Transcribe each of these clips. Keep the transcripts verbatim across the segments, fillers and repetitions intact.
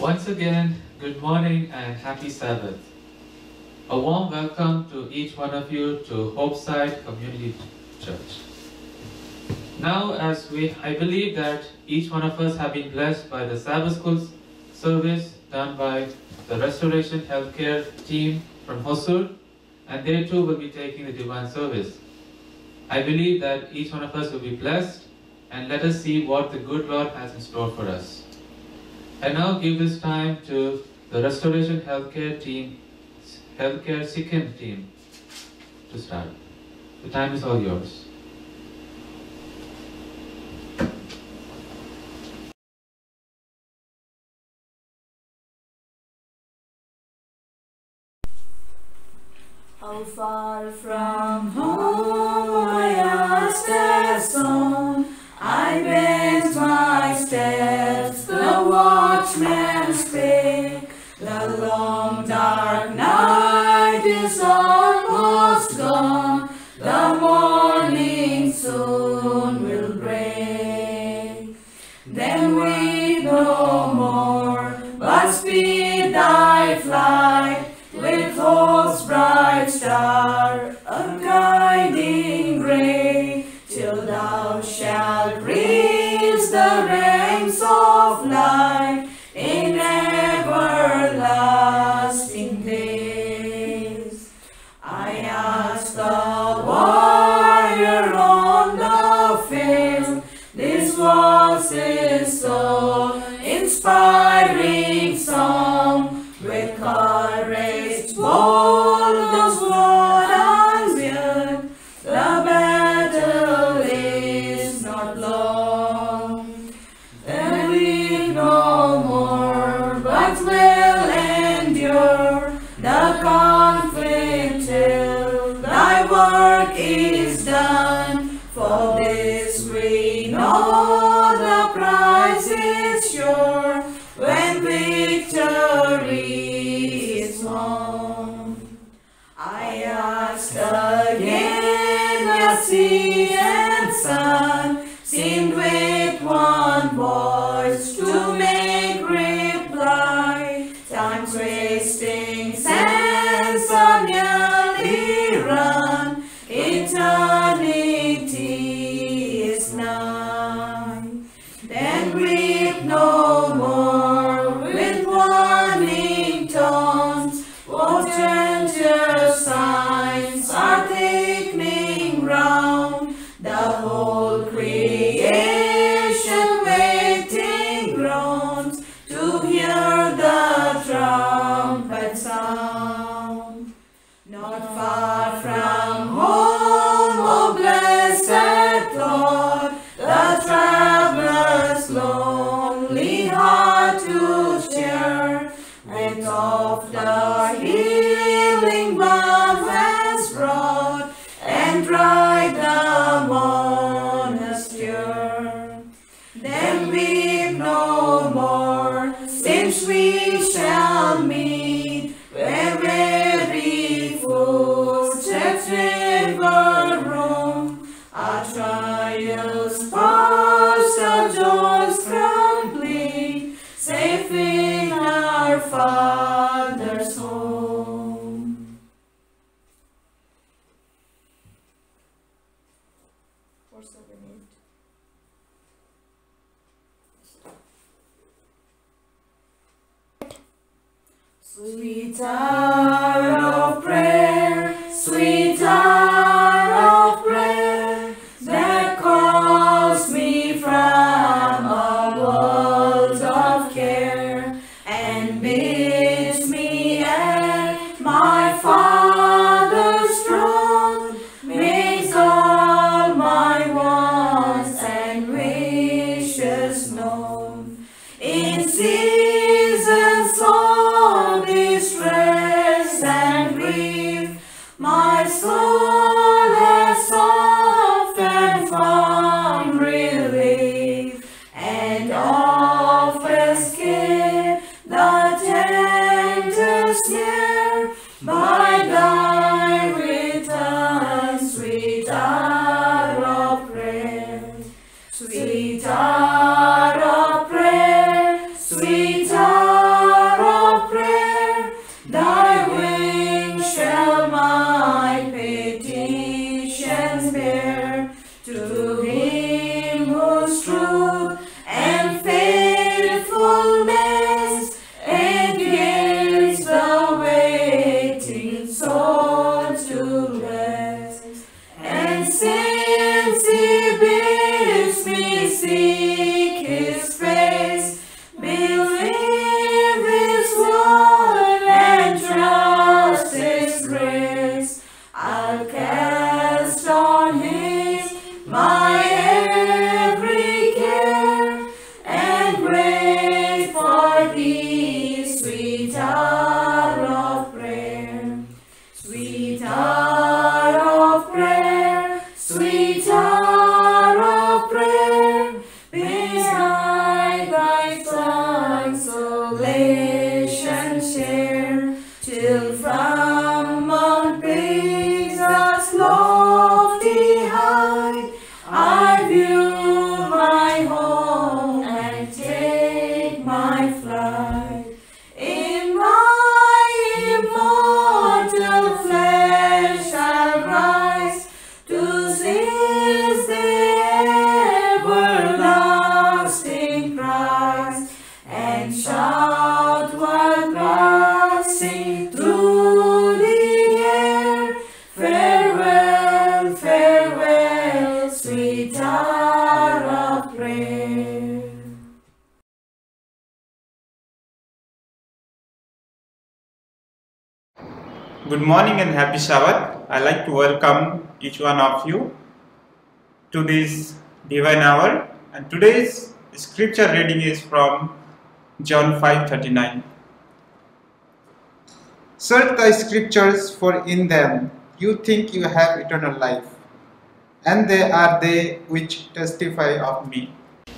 Once again, good morning and happy Sabbath. A warm welcome to each one of you to HopeSide Community Church. Now, as we, I believe that each one of us have been blessed by the Sabbath School service done by the Restoration Healthcare team from Hosur, and they too will be taking the divine service. I believe that each one of us will be blessed, and let us see what the good Lord has in store for us. I now give this time to the Restoration Healthcare team, Healthcare Sikkim team to start. The time is all yours. How far from home I asked a song, I bent my steps, the watchman spake, the long dark night is almost gone, the morning soon will break. Then weep no more, but speed thy flight, with hope's bright star, a guiding ray, till thou shalt reach the ranks of light in everlasting days. I asked the warrior on the field, this was his soul inspiring song, with courage bold those what unveiled, the battle is not long. Then weep no more, but will endure the conflict till thy work is done. For this we know the prize is sure, when victory is won. I asked again, the sea and sun seemed with one voice to make reply. Time's wasting sands are nearly run, eternity is nigh. Then weep no more, with warning tones, what danger signs are thickening round, the whole creation waiting groans to hear the trumpet sound. Not far from home, O blessed Lord, the traveler's lonely heart to cheer, with of the healing balm has brought, and dried the mourner's tear. Then weep no more, since we shall meet where weary footsteps river roam, our trials past, our joys complete, safe in our Father's home. Four, seven, eight. Sweet hour of prayer, sweet hour of prayer, that calls me from a world of care, and bids me at my Father's throne, makes all my wants and wishes known. In seasons of distress, hour of prayer, sweet hour of prayer, beside thy consolation share, till from Mount Pisgah's lofty height I view my home and take my flight. In my immortal flesh I'll rise to seize the everlasting prize, and shout while passing through the air, farewell, farewell, sweet hour of prayer. Good morning and happy Sabbath. I'd like to welcome each one of you to this divine hour. And today's scripture reading is from John five thirty-nine. Search the scriptures, for in them you think you have eternal life, and they are they which testify of me.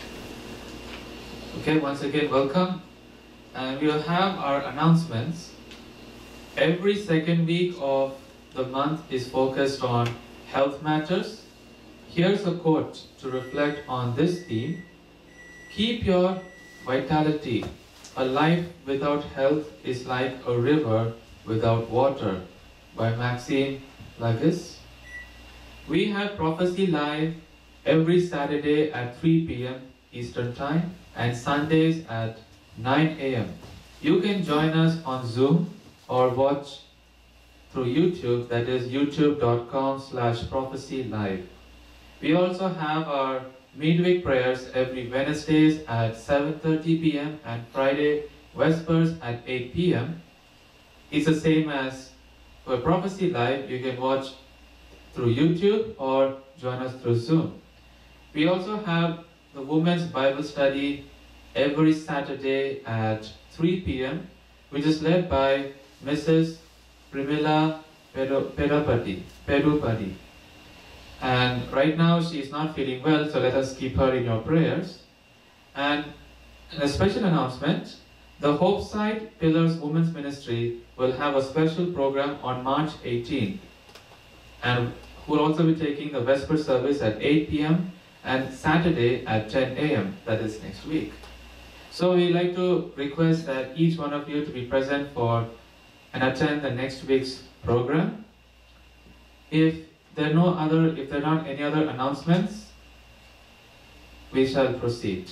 Okay, once again, welcome. And we'll have our announcements. Every second week of the month is focused on health matters. Here's a quote to reflect on this theme. Keep your vitality. A life without health is like a river without water, by Maxime Lagis. We have Prophecy Live every Saturday at three p m Eastern Time and Sundays at nine a m You can join us on Zoom or watch through YouTube, that is youtube dot com slash prophecy live. We also have our midweek prayers every Wednesdays at seven thirty p m and Friday Vespers at eight p m It's the same as for Prophecy Live. You can watch through YouTube or join us through Zoom. We also have the Women's Bible Study every Saturday at three p m, which is led by Missus Primila Pedupati. Pedupati. And right now she is not feeling well, so let us keep her in your prayers. And a special announcement, the HopeSide Pillars Women's Ministry will have a special program on March eighteenth. And we'll also be taking the Vesper service at eight p m and Saturday at ten a m, that is next week. So we'd like to request that each one of you to be present for and attend the next week's program. If there are no other, if there are not any other announcements, we shall proceed.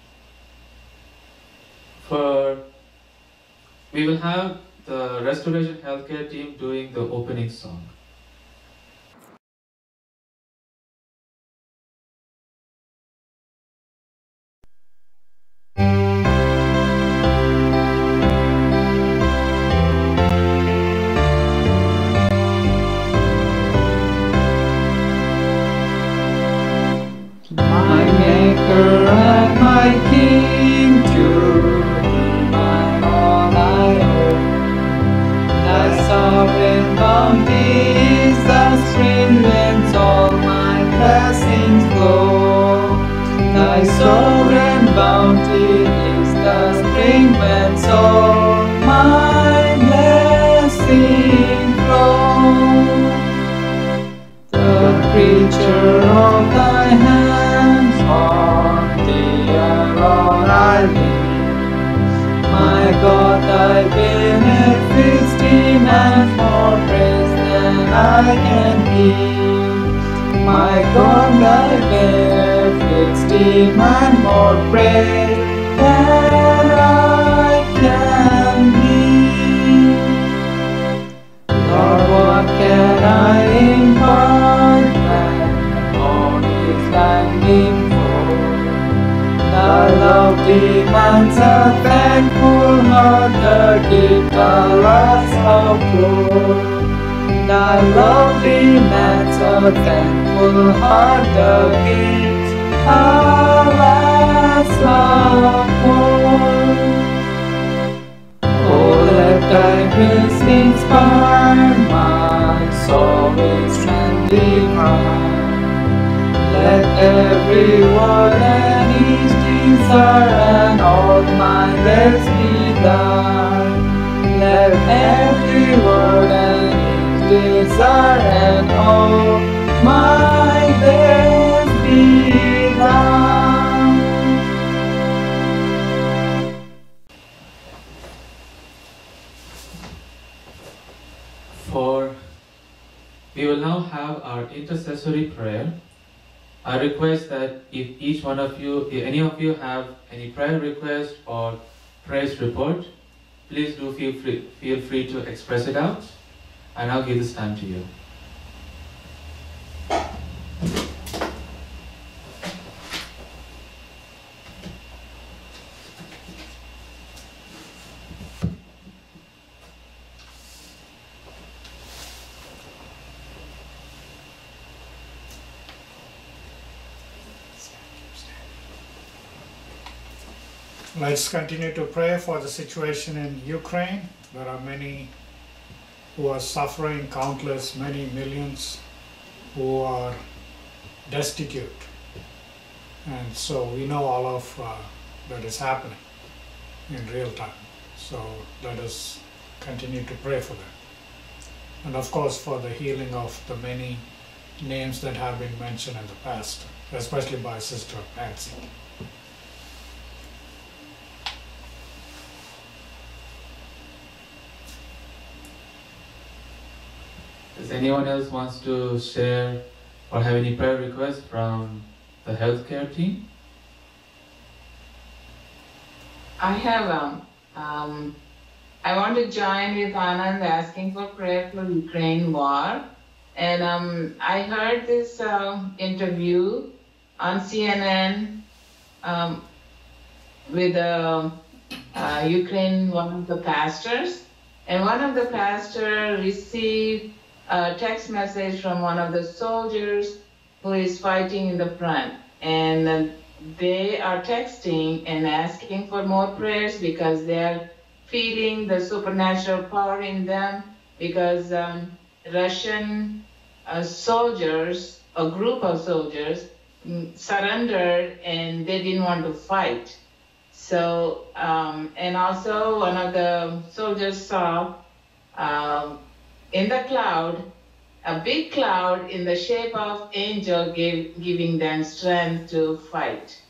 For we will have the Restoration Healthcare team doing the opening song. My King, to Thee my all I owe. Thy sovereign bounty is the stream whence all my blessings flow. Thy sovereign bounty is the spring whence all my blessings flow. The creature of Thy hands, on Thee alone I live. My God, Thy benefits demand more praise than I can give. My God, Thy benefits demand more praise than I can give. Lord, what can I impart when all is thanking for? Thy love demands a thankful heart, the gift alas how poor. Thy love demands a thankful heart, the gift alas how poor. Oh, let Thy grace inspire my soul. every word and each desire and all my best be done. Let every word and each desire and all my best be done. For we will now have our intercessory prayer. I request that if each one of you, if any of you have any prayer request or praise report, please do feel free, feel free to express it out. I now give this time to you. Let's continue to pray for the situation in Ukraine. There are many who are suffering, countless, many millions who are destitute. And so we know all of uh, that is happening in real time. So let us continue to pray for them. And of course for the healing of the many names that have been mentioned in the past, especially by Sister Nancy. Does anyone else wants to share or have any prayer requests from the healthcare team? I have um, um, I want to join with Anand asking for prayer for Ukraine war. And um, I heard this uh, interview on C N N um, with uh, uh, Ukraine, one of the pastors. And one of the pastors received a text message from one of the soldiers who is fighting in the front. And uh, they are texting and asking for more prayers because they are feeling the supernatural power in them, because um, Russian uh, soldiers, a group of soldiers, mm, surrendered and they didn't want to fight. So, um, and also one of the soldiers saw um, in the cloud, a big cloud in the shape of angel gave, giving them strength to fight.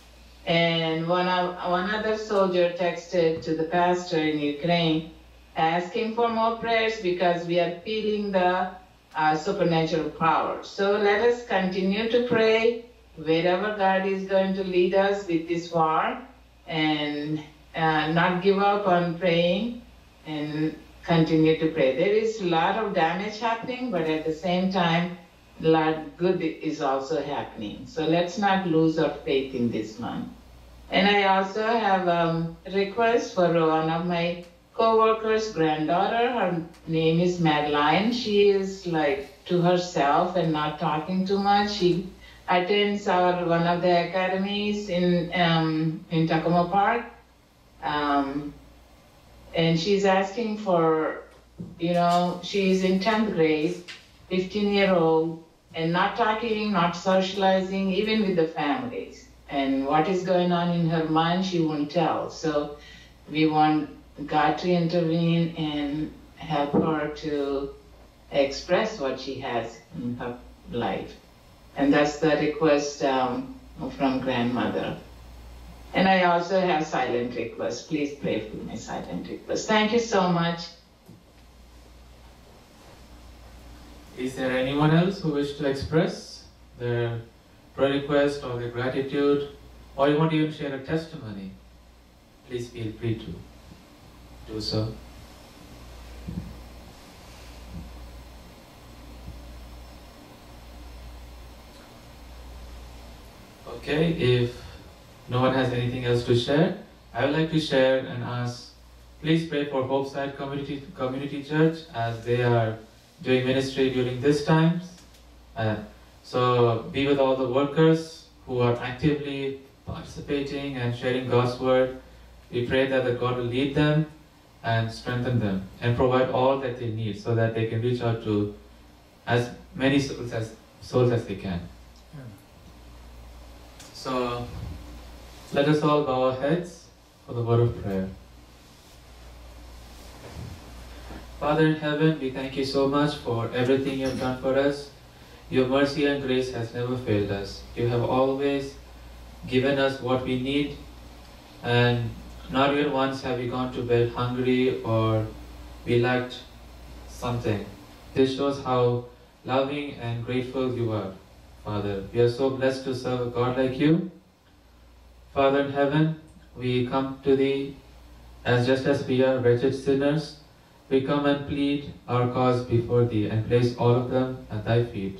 And one, of, one other soldier texted to the pastor in Ukraine asking for more prayers because we are feeling the uh, supernatural power. So let us continue to pray wherever God is going to lead us with this war, and uh, not give up on praying and continue to pray. There is a lot of damage happening, but at the same time, a lot of good is also happening. So let's not lose our faith in this month. And I also have a request for one of my co-workers' granddaughter. Her name is Madeline. She is like to herself and not talking too much. She attends our one of the academies in um, in Tacoma Park. Um, And she's asking for, you know, she's in tenth grade, fifteen year old, and not talking, not socializing, even with the families. And what is going on in her mind, she won't tell. So we want God to intervene and help her to express what she has in her life. And that's the request um, from grandmother. And I also have silent requests. Please pray for my silent requests. Thank you so much. Is there anyone else who wish to express their prayer request or their gratitude, or you want to even share a testimony? Please feel free to do so. Okay, if no one has anything else to share, I would like to share and ask, please pray for HopeSide Community, Community Church as they are doing ministry during these times. Uh, so be with all the workers who are actively participating and sharing God's word. We pray that the God will lead them and strengthen them and provide all that they need so that they can reach out to as many souls as, souls as they can. So let us all bow our heads for the word of prayer. Father in heaven, we thank you so much for everything you have done for us. Your mercy and grace has never failed us. You have always given us what we need, and not even once have we gone to bed hungry or we lacked something. This shows how loving and grateful you are, Father. We are so blessed to serve a God like you. Father in heaven, we come to thee as just as we are wretched sinners. We come and plead our cause before thee and place all of them at thy feet.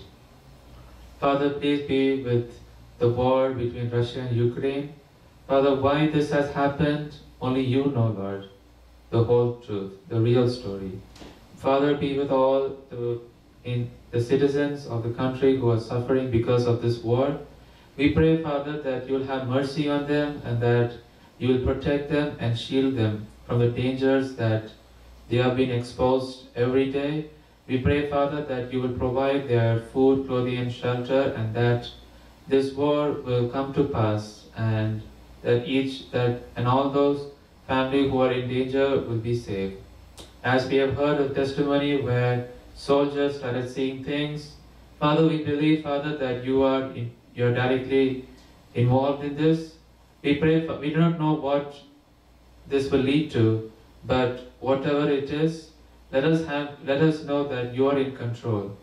Father, please be with the war between Russia and Ukraine. Father, why this has happened, only you know, Lord, the whole truth, the real story. Father, be with all the, in the citizens of the country who are suffering because of this war. We pray, Father, that you will have mercy on them and that you will protect them and shield them from the dangers that they are being exposed every day. We pray, Father, that you will provide their food, clothing, and shelter, and that this war will come to pass, and that each that and all those families who are in danger will be saved. As we have heard of testimony where soldiers started seeing things, Father, we believe, Father, that you are in, you are directly involved in this. We pray. For, we do not know what this will lead to, but whatever it is, let us have let us know that you are in control,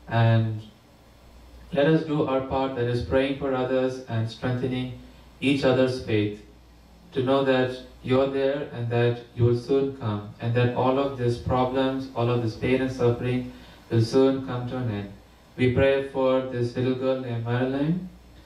and let us do our part, that is praying for others and strengthening each other's faith, to know that you are there and that you will soon come, and that all of these problems, all of this pain and suffering will soon come to an end. We pray for this little girl named Marilyn,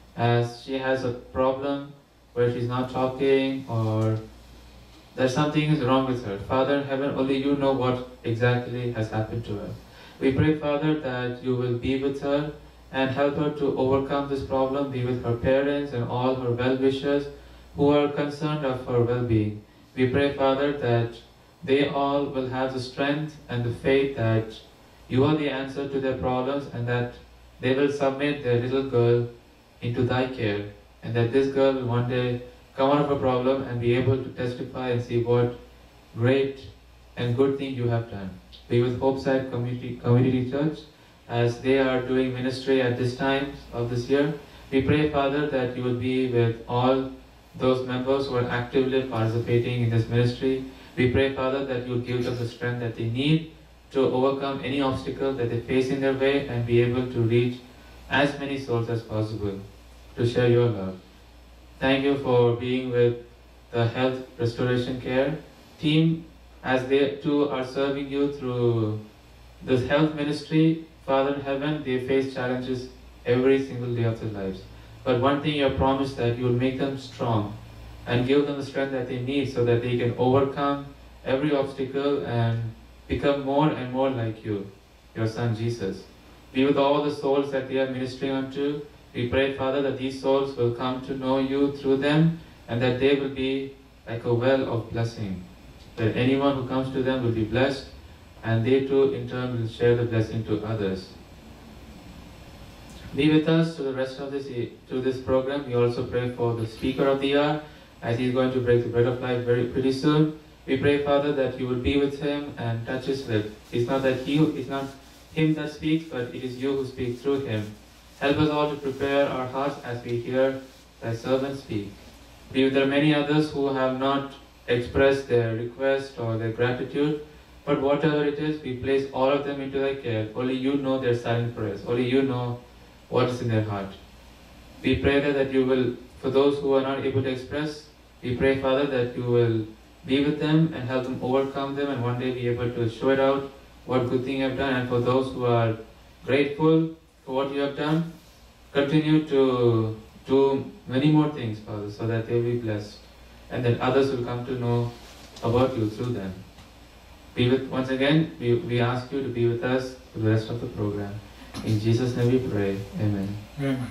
as she has a problem where she's not talking or that something is wrong with her. Father in heaven, only you know what exactly has happened to her. We pray, Father, that you will be with her and help her to overcome this problem, be with her parents and all her well-wishers who are concerned of her well-being. We pray, Father, that they all will have the strength and the faith that you are the answer to their problems, and that they will submit their little girl into thy care, and that this girl will one day come out of a problem and be able to testify and see what great and good thing you have done. Be with HopeSide Community, Community Church as they are doing ministry at this time of this year. We pray, Father, that you will be with all those members who are actively participating in this ministry. We pray, Father, that you will give them the strength that they need to overcome any obstacle that they face in their way and be able to reach as many souls as possible to share your love. Thank you for being with the Health Restoration Care team as they too are serving you through this health ministry. Father in heaven, they face challenges every single day of their lives. But one thing you have promised, that you will make them strong and give them the strength that they need so that they can overcome every obstacle and become more and more like you, your Son Jesus. Be with all the souls that they are ministering unto. We pray, Father, that these souls will come to know you through them, and that they will be like a well of blessing, that anyone who comes to them will be blessed, and they too in turn will share the blessing to others. Be with us to the rest of this to this program. We also pray for the speaker of the year, as he is going to break the bread of life very pretty soon. We pray, Father, that you will be with him and touch his lips. It's not that he, it's not him that speaks, but it is you who speak through him. Help us all to prepare our hearts as we hear thy servant speak. Be with there are many others who have not expressed their request or their gratitude, but whatever it is, we place all of them into thy care. Only you know their silent prayers. Only you know what is in their heart. We pray that, that you will, for those who are not able to express, we pray, Father, that you will be with them and help them overcome them, and one day be able to show it out what good thing you have done. And for those who are grateful for what you have done, continue to do many more things, Father, so that they will be blessed and that others will come to know about you through them. Be with, once again, we, we ask you to be with us for the rest of the program. In Jesus' name we pray. Amen. Amen.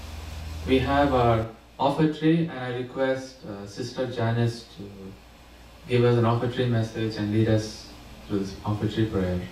We have our offertory, and I request uh, Sister Janice to give us an offertory message and lead us through this offertory prayer.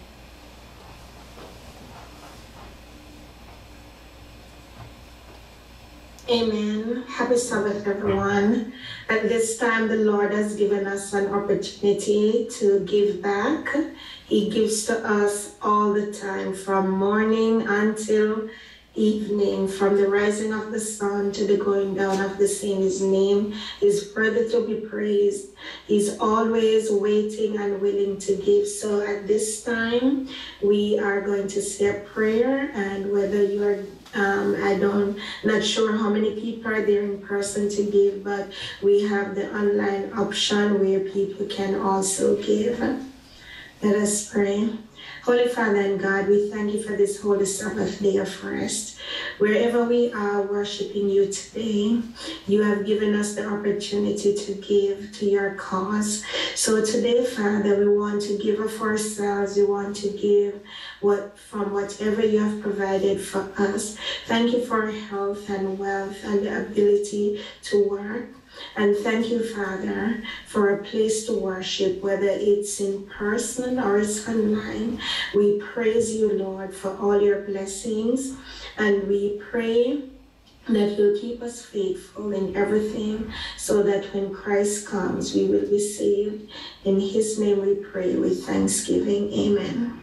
Amen. Happy Sabbath, everyone. At this time, the Lord has given us an opportunity to give back. He gives to us all the time, from morning until evening, from the rising of the sun to the going down of the same. His name is worthy to be praised. He's always waiting and willing to give. So at this time, we are going to say a prayer, and whether you are Um, I don't, not sure how many people are there in person to give, but we have the online option where people can also give. Let us pray. Holy Father and God, we thank you for this holy Sabbath day of rest. Wherever we are worshiping you today, you have given us the opportunity to give to your cause. So today, Father, we want to give of ourselves. We want to give what from whatever you have provided for us. Thank you for health and wealth and the ability to work. And thank you, Father, for a place to worship, whether it's in person or it's online. We praise you, Lord, for all your blessings, and we pray that you'll keep us faithful in everything, so that when Christ comes, we will be saved. In his name we pray with thanksgiving. Amen.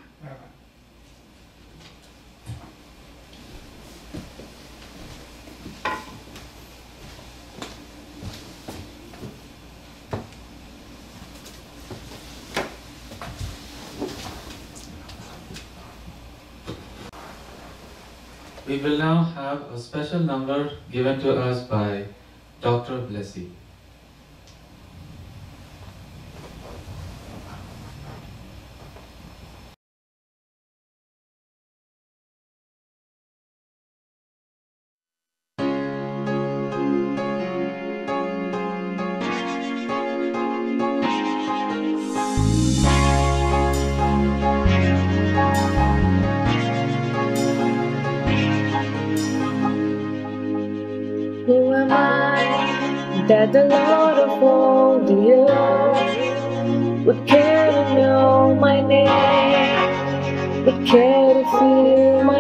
We will now have a special number given to us by Doctor Blessy. Who am I that the Lord of all the earth would care to know my name, would care to feel my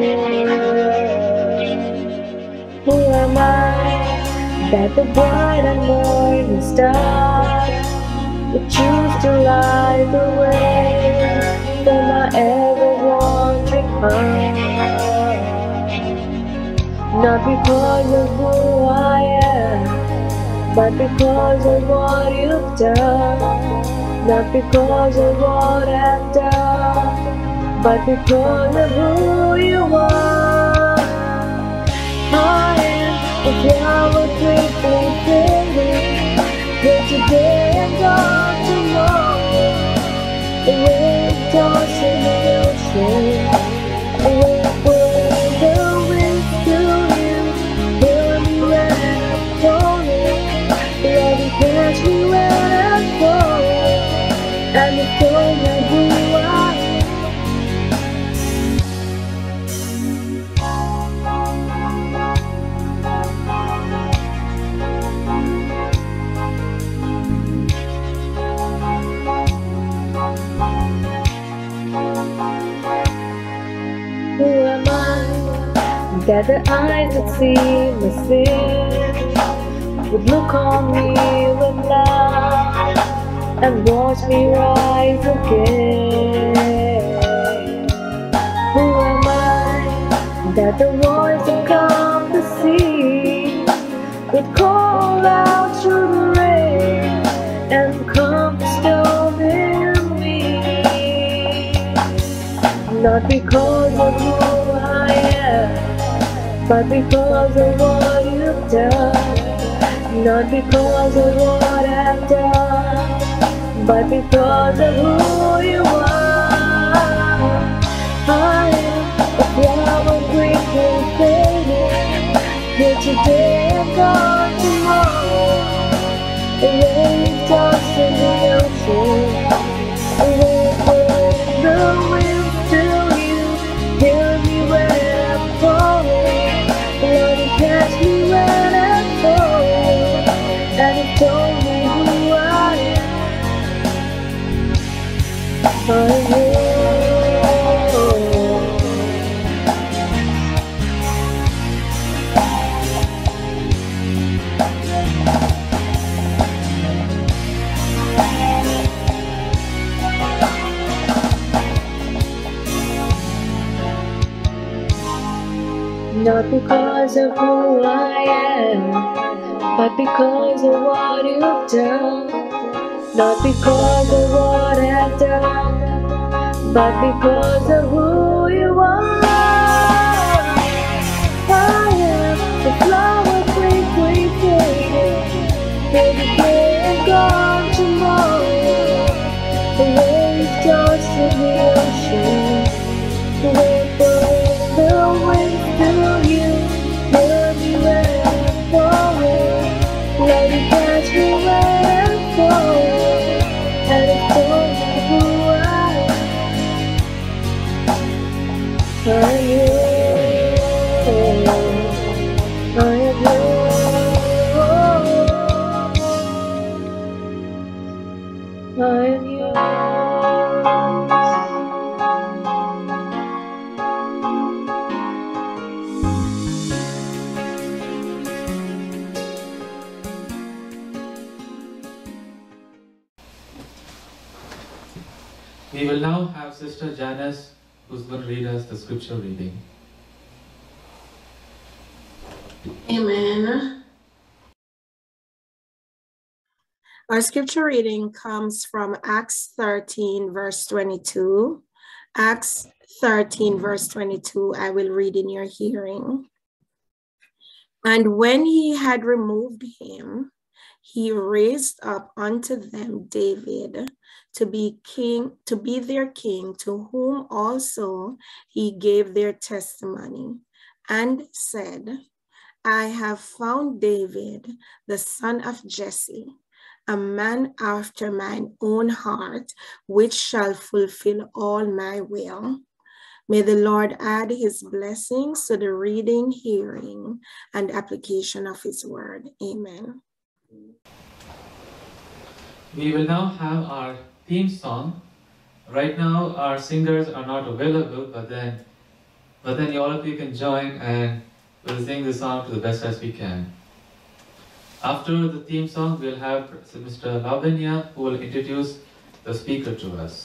hurt? Who am I that the bright and morning star would choose to light the way for my ever-wandering heart? Not because of who I am, but because of what you've done. Not because of what I've done, but because of who you are. I am a flower quickly fading, here today and gone tomorrow. The wind tossing the ocean, the wind blowing the wind to you. Hear me when I'm calling, let it catch me when I'm falling, and you don't know who I am. Who am I that the eyes that see my sin would look on me with love and watch me rise again? Who am I that the voice that come to see would call out through the rain and come to stone in me? Not because of who I am, but because of what you've done. Not because of what I've done, but because of who you are. I am a flower quickly fading, here today and gone tomorrow. The rain tossing the ocean, the wind blowing the wind to you. Hear me when I'm falling, let it catch me when I'm falling, and it told me who I am. Not because of who I am, but because of what you've done. Not because of what I've done, but because of who you are. I am the flower quickly fading, baby can't gone tomorrow. The waves tossed in the ocean, the vapor in the wind to you. Let me where I'm falling, let me catch me where I'm falling. And I don't know who I am. I am yours, I am yours, I am yours. We will now have Sister Janice, who's going to read us the scripture reading. Amen. Our scripture reading comes from Acts thirteen, verse twenty-two. Acts thirteen, verse twenty-two, I will read in your hearing. And when he had removed him, he raised up unto them David to be king, to be their king, to whom also he gave their testimony, and said, I have found David, the son of Jesse, a man after mine own heart, which shall fulfill all my will. May the Lord add his blessings to the reading, hearing, and application of his word. Amen. We will now have our theme song. Right now, our singers are not available, but then, but then all of you can join and we'll sing the song to the best as we can. After the theme song, we'll have Mister Lavanya, who will introduce the speaker to us.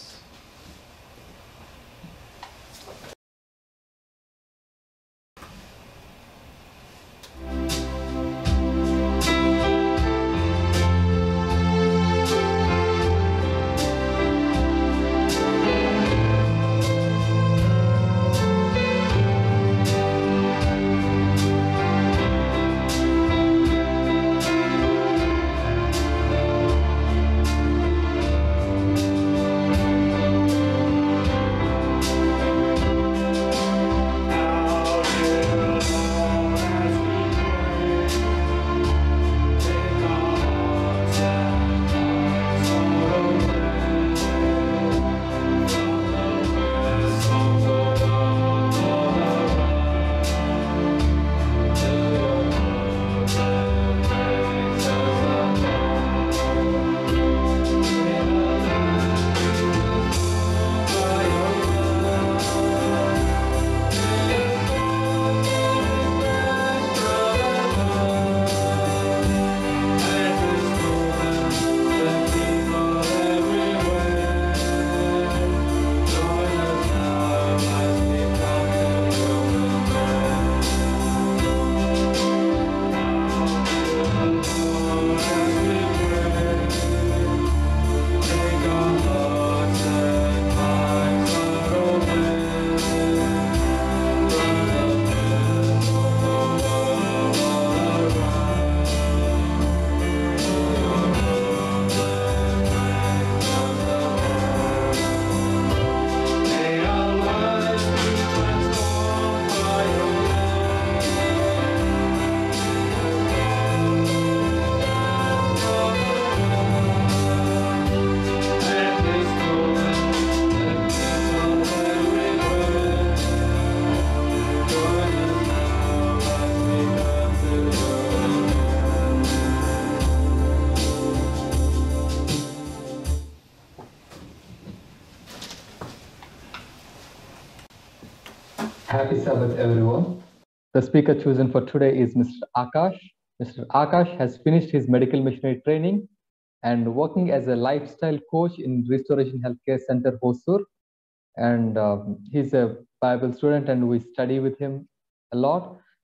Happy Sabbath, everyone. The speaker chosen for today is Mister Akash. Mister Akash has finished his medical missionary training and working as a lifestyle coach in Restoration Healthcare Center, Hosur. And um, he's a Bible student and we study with him a lot.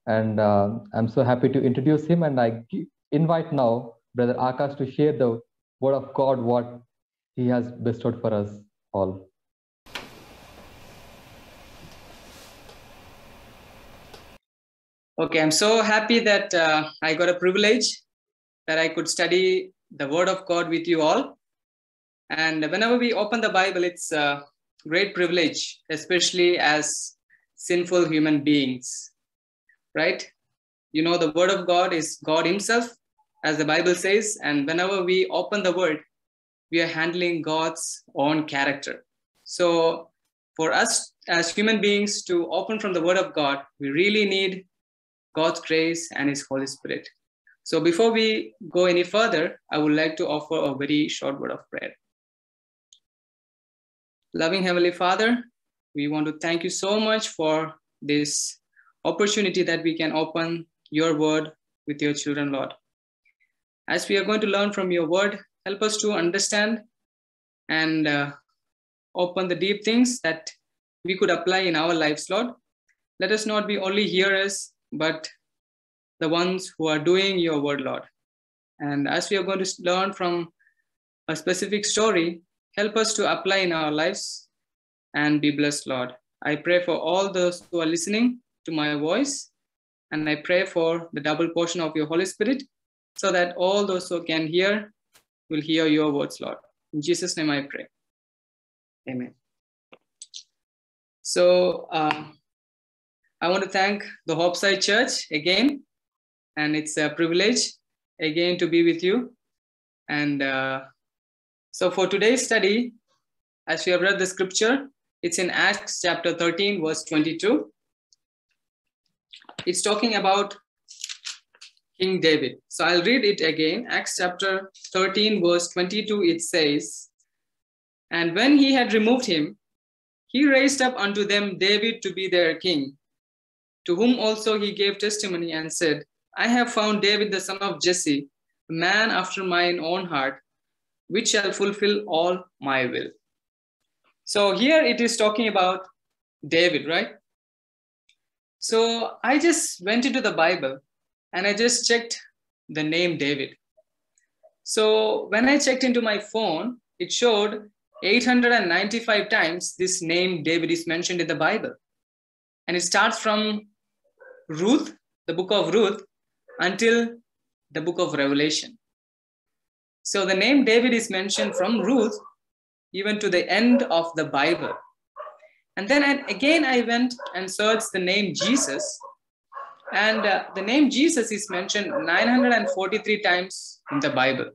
And uh, I'm so happy to introduce him, and I invite now Brother Akash to share the word of God, what he has bestowed for us all. Okay, I'm so happy that uh, I got a privilege that I could study the Word of God with you all. And whenever we open the Bible, it's a great privilege, especially as sinful human beings, right? You know, the Word of God is God Himself, as the Bible says. And whenever we open the Word, we are handling God's own character. So for us as human beings to open from the Word of God, we really need God's grace and His Holy Spirit. So before we go any further, I would like to offer a very short word of prayer. Loving Heavenly Father, we want to thank you so much for this opportunity that we can open your word with your children, Lord. As we are going to learn from your word, help us to understand and uh, open the deep things that we could apply in our lives, Lord. Let us not be only hearers, but the ones who are doing your word, Lord. And as we are going to learn from a specific story, help us to apply in our lives and be blessed, Lord. I pray for all those who are listening to my voice, and I pray for the double portion of your Holy Spirit, so that all those who can hear will hear your words, Lord. In Jesus' name I pray. Amen. So uh, I want to thank the HopeSide Church again, and it's a privilege again to be with you. And uh, so for today's study, as we have read the scripture, it's in Acts chapter thirteen, verse twenty-two. It's talking about King David. So I'll read it again. Acts chapter thirteen, verse twenty-two, it says, "And when he had removed him, he raised up unto them David to be their king, to whom also he gave testimony and said, I have found David the son of Jesse, a man after mine own heart, which shall fulfill all my will." So here it is talking about David, right? So I just went into the Bible and I just checked the name David. So when I checked into my phone, it showed eight hundred ninety-five times this name David is mentioned in the Bible. And it starts from Ruth, the book of Ruth, until the book of Revelation. So the name David is mentioned from Ruth even to the end of the Bible. And then I, again I went and searched the name Jesus, and uh, the name Jesus is mentioned nine hundred forty-three times in the Bible.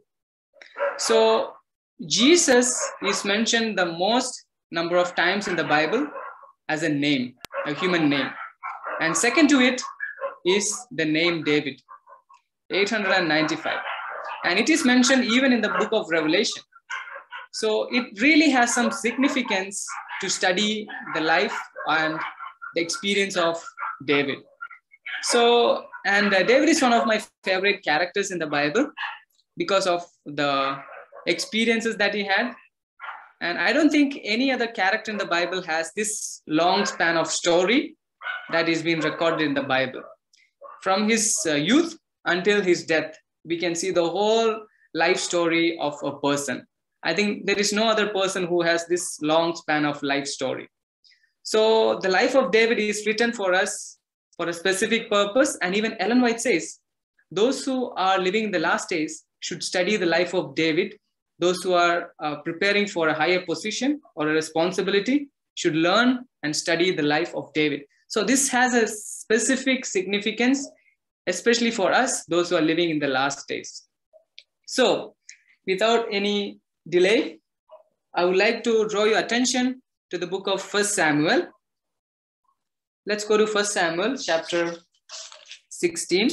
So Jesus is mentioned the most number of times in the Bible as a name, a human name. And second to it is the name David, eight hundred ninety-five. And it is mentioned even in the book of Revelation. So it really has some significance to study the life and the experience of David. So, and uh, David is one of my favorite characters in the Bible because of the experiences that he had. And I don't think any other character in the Bible has this long span of story that is being recorded in the Bible. From his uh, youth until his death, we can see the whole life story of a person. I think there is no other person who has this long span of life story. So the life of David is written for us for a specific purpose. And even Ellen White says, those who are living in the last days should study the life of David. Those who are uh, preparing for a higher position or a responsibility should learn and study the life of David. So this has a specific significance, especially for us, those who are living in the last days. So without any delay, I would like to draw your attention to the book of First Samuel. Let's go to First Samuel chapter sixteen.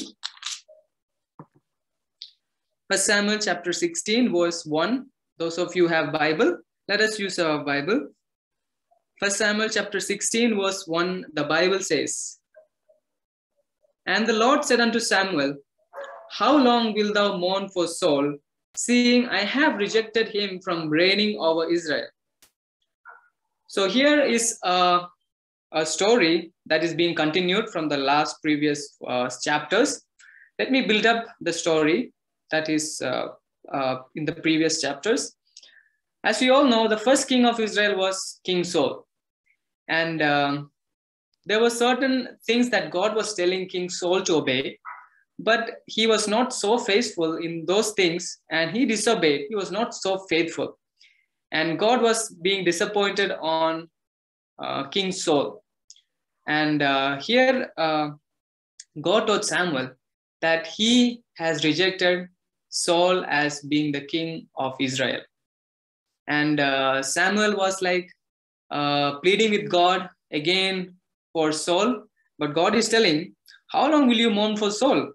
First Samuel chapter sixteen, verse one. Those of you who have Bible, let us use our Bible. First Samuel chapter sixteen, verse one, the Bible says, "And the Lord said unto Samuel, How long wilt thou mourn for Saul, seeing I have rejected him from reigning over Israel?" So here is a a story that is being continued from the last previous uh, chapters. Let me build up the story that is uh, uh, in the previous chapters. As we all know, the first king of Israel was King Saul. And um, there were certain things that God was telling King Saul to obey, but he was not so faithful in those things, and he disobeyed. He was not so faithful. And God was being disappointed on uh, King Saul. And uh, here, uh, God told Samuel that he has rejected Saul as being the king of Israel. And uh, Samuel was like uh, pleading with God again for Saul. But God is telling, how long will you mourn for Saul?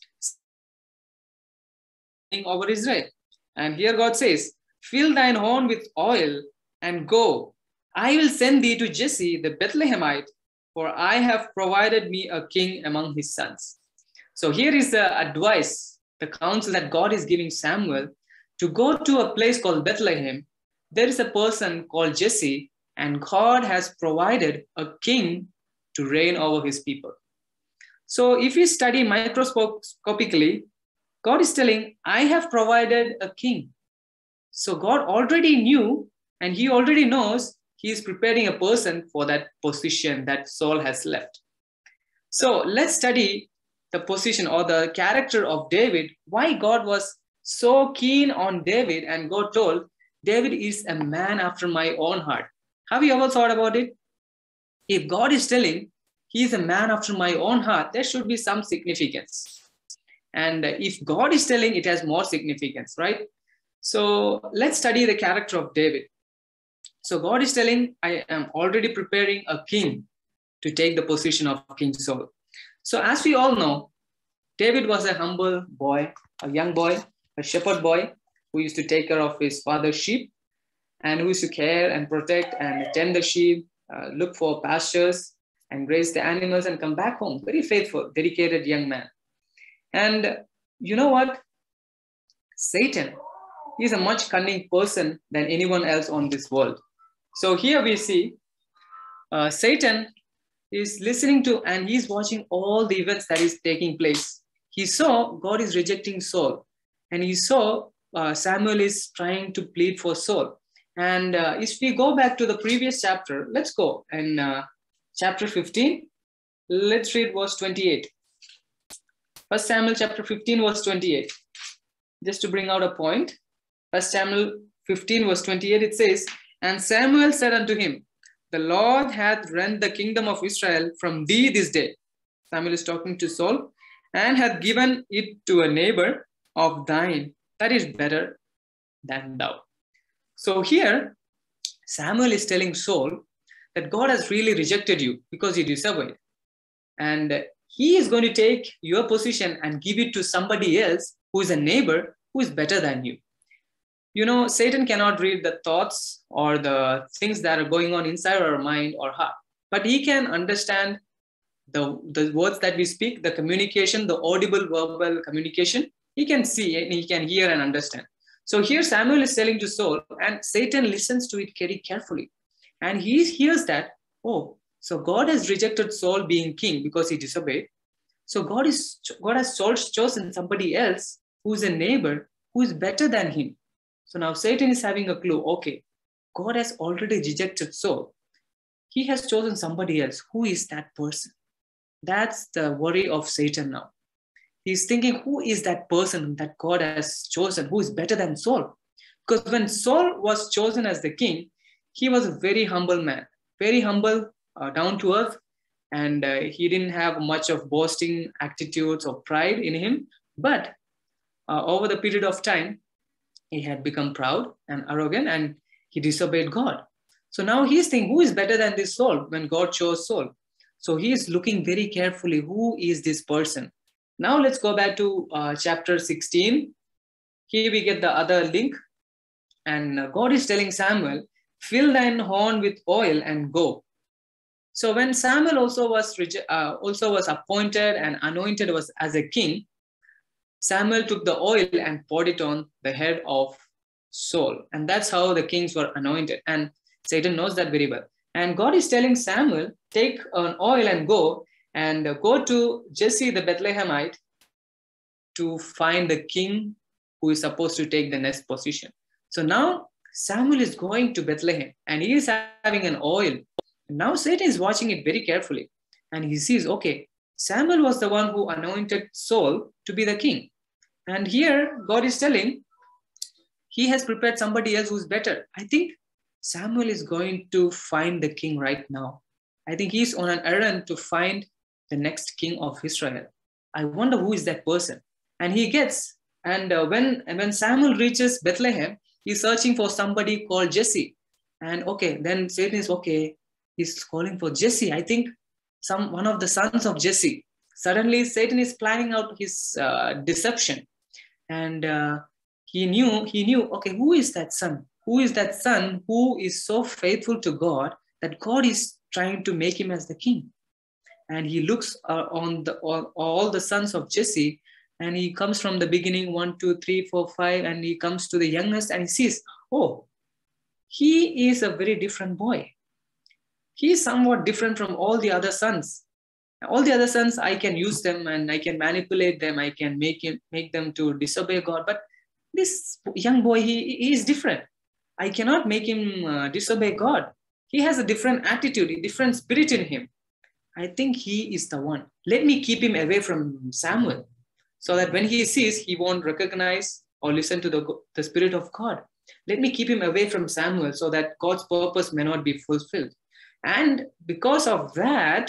Over Israel. And here God says, fill thine horn with oil and go. I will send thee to Jesse the Bethlehemite, for I have provided me a king among his sons. So here is the advice, the counsel that God is giving Samuel to go to a place called Bethlehem. There is a person called Jesse, and God has provided a king to reign over his people. So if we study microscopically, God is telling, I have provided a king. So God already knew, and he already knows he is preparing a person for that position that Saul has left. So let's study the position or the character of David, why God was so keen on David, and God told, David is a man after my own heart. Have you ever thought about it? If God is telling he is a man after my own heart, there should be some significance. And if God is telling, it has more significance, right? So let's study the character of David. So God is telling, I am already preparing a king to take the position of King Saul. So as we all know, David was a humble boy, a young boy, a shepherd boy who used to take care of his father's sheep, and who used to care and protect and tend the sheep, uh, look for pastures and graze the animals and come back home. Very faithful, dedicated young man. And you know what? Satan, he's a much cunning person than anyone else on this world. So here we see uh, Satan is listening to, and he's watching all the events that is taking place. He saw God is rejecting Saul, and he saw uh, Samuel is trying to plead for Saul. And uh, if we go back to the previous chapter, let's go in uh, chapter fifteen. Let's read verse twenty-eight. First Samuel chapter fifteen, verse twenty-eight. Just to bring out a point, First Samuel fifteen, verse twenty-eight, it says, and Samuel said unto him, the Lord hath rent the kingdom of Israel from thee this day. Samuel is talking to Saul, and hath given it to a neighbor of thine that is better than thou. So here, Samuel is telling Saul that God has really rejected you because you disobeyed. And he is going to take your position and give it to somebody else who is a neighbor who is better than you. You know, Satan cannot read the thoughts or the things that are going on inside our mind or heart, but he can understand the, the words that we speak, the communication, the audible verbal communication. He can see and he can hear and understand. So here Samuel is telling to Saul, and Satan listens to it very carefully. And he hears that, oh, so God has rejected Saul being king because he disobeyed. So God is God has chosen somebody else who is a neighbor who is better than him. So now Satan is having a clue. Okay, God has already rejected Saul. He has chosen somebody else. Who is that person? That's the worry of Satan now. He's thinking, who is that person that God has chosen? Who is better than Saul? Because when Saul was chosen as the king, he was a very humble man, very humble, uh, down to earth. And uh, he didn't have much of boasting attitudes or pride in him. But uh, over the period of time, he had become proud and arrogant, and he disobeyed God. So now he's thinking, who is better than this Saul when God chose Saul? So he is looking very carefully, who is this person? Now let's go back to uh, chapter sixteen. Here we get the other link. And uh, God is telling Samuel, fill thine horn with oil and go. So when Samuel also was, uh, also was appointed and anointed was as a king, Samuel took the oil and poured it on the head of Saul. And that's how the kings were anointed. And Satan knows that very well. And God is telling Samuel, take an oil and go, and go to Jesse the Bethlehemite to find the king who is supposed to take the next position. So now Samuel is going to Bethlehem and he is having an oil. Now Satan is watching it very carefully and he sees, okay, Samuel was the one who anointed Saul to be the king. And here God is telling, he has prepared somebody else who's better. I think Samuel is going to find the king right now. I think he's on an errand to find the next king of Israel. I wonder who is that person. And he gets, and uh, when, when Samuel reaches Bethlehem, he's searching for somebody called Jesse. And okay, then Satan is okay. He's calling for Jesse. I think some one of the sons of Jesse. Suddenly, Satan is planning out his uh, deception. And uh, he knew, he knew, okay, who is that son? Who is that son who is so faithful to God that God is trying to make him as the king? And he looks uh, on the all, all the sons of Jesse, and he comes from the beginning, one, two, three, four, five, and he comes to the youngest and he sees, oh, he is a very different boy. He is somewhat different from all the other sons. All the other sons, I can use them and I can manipulate them. I can make him, make them to disobey God. But this young boy, he, he is different. I cannot make him uh, disobey God. He has a different attitude, a different spirit in him. I think he is the one. Let me keep him away from Samuel so that when he sees, he won't recognize or listen to the, the Spirit of God. Let me keep him away from Samuel so that God's purpose may not be fulfilled. And because of that,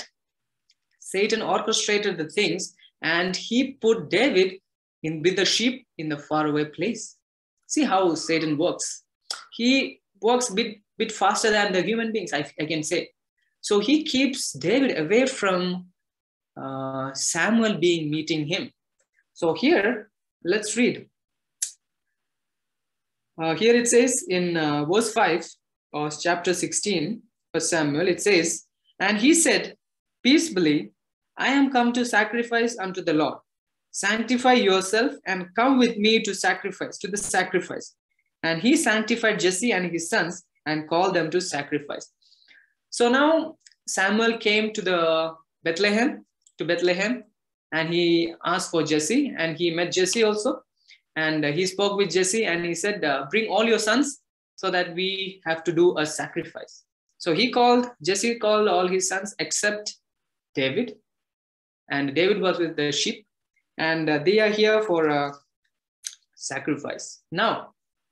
Satan orchestrated the things and he put David in with the sheep in the faraway place. See how Satan works. He works a bit, bit faster than the human beings, I, I can say. So he keeps David away from uh, Samuel being meeting him. So here, let's read. Uh, here it says in uh, verse five of chapter sixteen of Samuel, it says, and he said, peaceably, I am come to sacrifice unto the Lord. Sanctify yourself and come with me to sacrifice, to the sacrifice. And he sanctified Jesse and his sons and called them to sacrifice. So now Samuel came to the Bethlehem, to Bethlehem, and he asked for Jesse, and he met Jesse also. And he spoke with Jesse and he said, uh, bring all your sons so that we have to do a sacrifice. So he called, Jesse called all his sons except David. And David was with the sheep. And uh, they are here for a sacrifice. Now,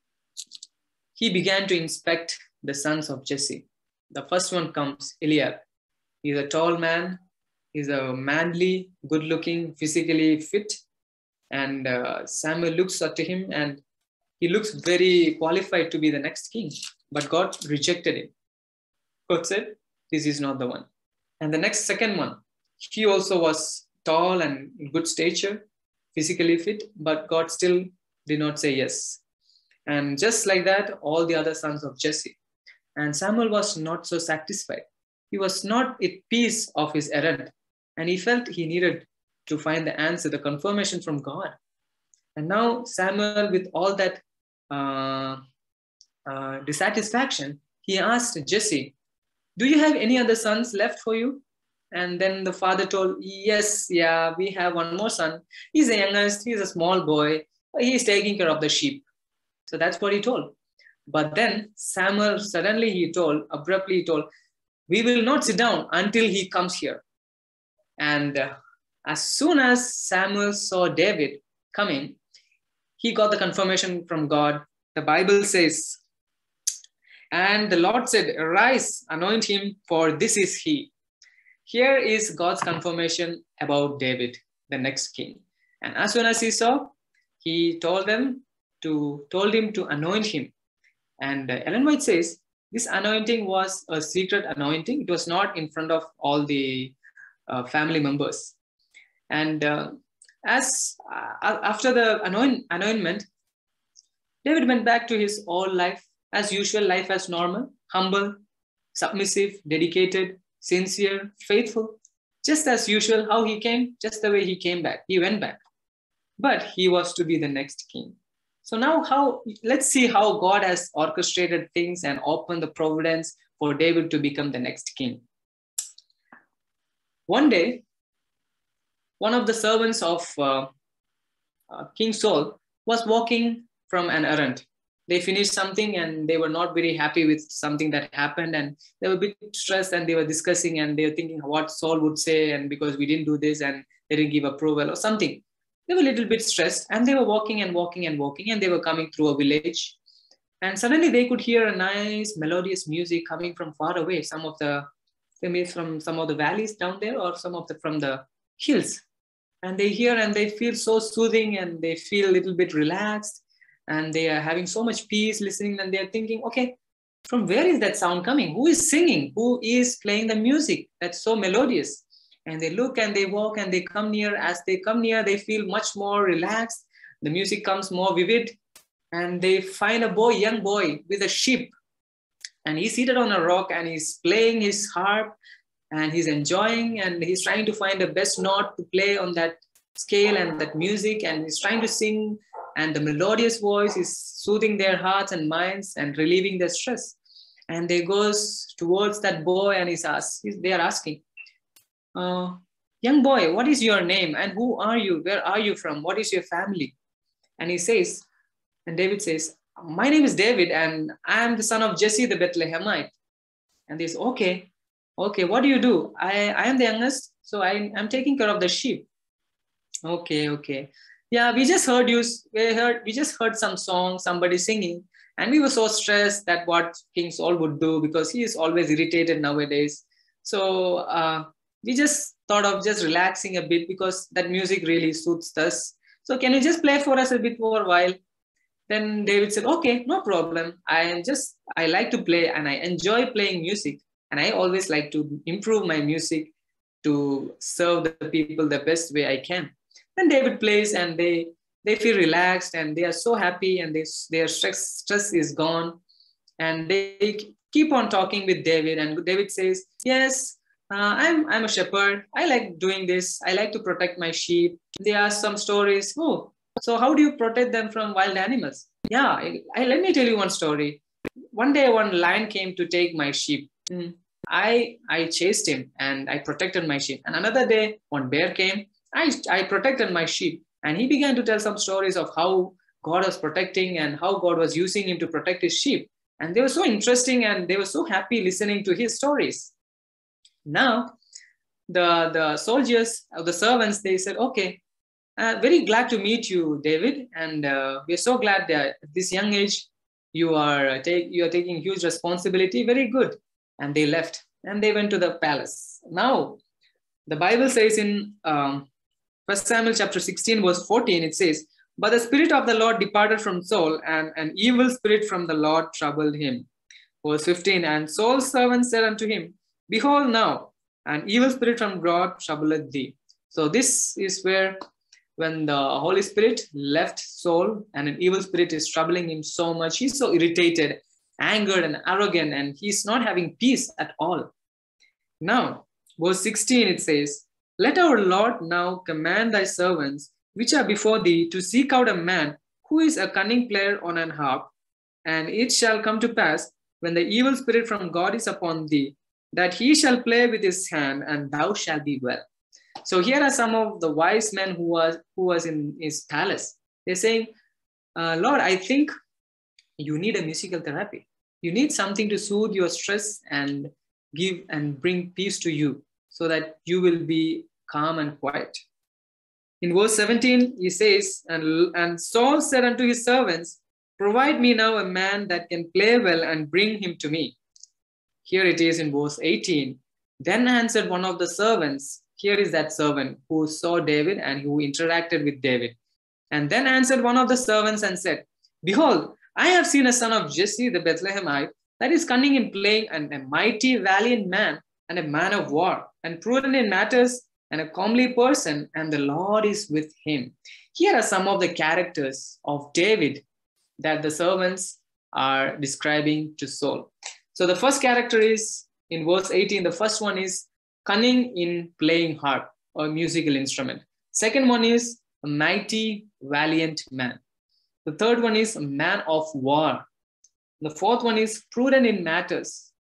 he began to inspect the sons of Jesse. The first one comes, Eliab. He's a tall man. He's a manly, good-looking, physically fit. And uh, Samuel looks up to him and he looks very qualified to be the next king. But God rejected him. God said, this is not the one. And the next second one, he also was tall and in good stature, physically fit, but God still did not say yes. And just like that, all the other sons of Jesse. And Samuel was not so satisfied. He was not at peace of his errand. And he felt he needed to find the answer, the confirmation from God. And now Samuel, with all that uh, uh, dissatisfaction, he asked Jesse, do you have any other sons left for you? And then the father told, yes, yeah, we have one more son. He's the youngest, he's a small boy. He's taking care of the sheep. So that's what he told. But then Samuel, suddenly he told, abruptly he told, we will not sit down until he comes here. And uh, as soon as Samuel saw David coming, he got the confirmation from God. The Bible says, and the Lord said, arise, anoint him, for this is he. Here is God's confirmation about David, the next king. And as soon as he saw, he told them to, told him to anoint him. And uh, Ellen White says, this anointing was a secret anointing. It was not in front of all the uh, family members. And uh, as uh, after the anoint, anointment, David went back to his old life, as usual, life as normal, humble, submissive, dedicated, sincere, faithful, just as usual, how he came, just the way he came back. He went back. But he was to be the next king. So now how, let's see how God has orchestrated things and opened the providence for David to become the next king. One day, one of the servants of uh, uh, King Saul was walking from an errand. They finished something and they were not very happy with something that happened, and they were a bit stressed, and they were discussing and they were thinking what Saul would say, and because we didn't do this and they didn't give approval or something. They were a little bit stressed, and they were walking and walking and walking, and they were coming through a village. And suddenly they could hear a nice melodious music coming from far away, some of the, maybe from some of the valleys down there or some of the from the hills. And they hear and they feel so soothing, and they feel a little bit relaxed, and they are having so much peace listening, and they're thinking, okay, from where is that sound coming? Who is singing? Who is playing the music that's so melodious? And they look and they walk and they come near. As they come near, they feel much more relaxed. The music comes more vivid, and they find a boy, young boy with a sheep, and he's seated on a rock and he's playing his harp, and he's enjoying, and he's trying to find the best note to play on that scale and that music, and he's trying to sing, and the melodious voice is soothing their hearts and minds and relieving their stress. And they goes towards that boy and he's asked, they are asking, uh, young boy, what is your name and who are you? Where are you from? What is your family? And he says, and David says, my name is David and I am the son of Jesse the Bethlehemite. And they say, okay, okay, what do you do? I, I am the youngest, so I, I'm taking care of the sheep. Okay, okay. Yeah, we just heard you, we heard, we just heard some song, somebody singing, and we were so stressed that what King Saul would do, because he is always irritated nowadays. So uh, we just thought of just relaxing a bit, because that music really suits us. So can you just play for us a bit more while? Then David said, okay, no problem. I am just, I like to play and I enjoy playing music. And I always like to improve my music to serve the people the best way I can. Then David plays and they, they feel relaxed and they are so happy, and they, their stress, stress is gone. And they keep on talking with David, and David says, yes, uh, I'm, I'm a shepherd. I like doing this. I like to protect my sheep. They ask some stories. Oh, so how do you protect them from wild animals? Yeah, I, I, let me tell you one story. One day one lion came to take my sheep. Mm. I, I chased him and I protected my sheep. And another day one bear came. I, I protected my sheep. And he began to tell some stories of how God was protecting and how God was using him to protect his sheep. And they were so interesting and they were so happy listening to his stories. Now, the, the soldiers, the servants, they said, okay, uh, very glad to meet you, David. And uh, we're so glad that at this young age, you are, uh, take, you are taking huge responsibility. Very good. And they left and they went to the palace. Now, the Bible says in um, First Samuel chapter sixteen, verse fourteen, it says, but the Spirit of the Lord departed from Saul, and an evil spirit from the Lord troubled him. Verse fifteen, and Saul's servant said unto him, behold now, an evil spirit from God troubleth thee. So this is where, when the Holy Spirit left Saul and an evil spirit is troubling him so much, he's so irritated, angered and arrogant, and he's not having peace at all. Now, verse sixteen, it says, let our Lord now command thy servants, which are before thee, to seek out a man who is a cunning player on an harp. And it shall come to pass, when the evil spirit from God is upon thee, that he shall play with his hand, and thou shalt be well. So here are some of the wise men who was, who was in his palace. They're saying, uh, Lord, I think you need a musical therapy. You need something to soothe your stress and give and bring peace to you, so that you will be calm and quiet. In verse seventeen, he says, and, and Saul said unto his servants, provide me now a man that can play well, and bring him to me. Here it is in verse eighteen. Then answered one of the servants, here is that servant who saw David and who interacted with David. And then answered one of the servants and said, behold, I have seen a son of Jesse the Bethlehemite, that is cunning in playing, and a mighty valiant man, and a man of war, and prudent in matters, and a comely person, and the Lord is with him. Here are some of the characters of David that the servants are describing to Saul. So the first character is, in verse eighteen, the first one is cunning in playing harp or musical instrument. Second one is a mighty, valiant man. The third one is a man of war. The fourth one is prudent in matters.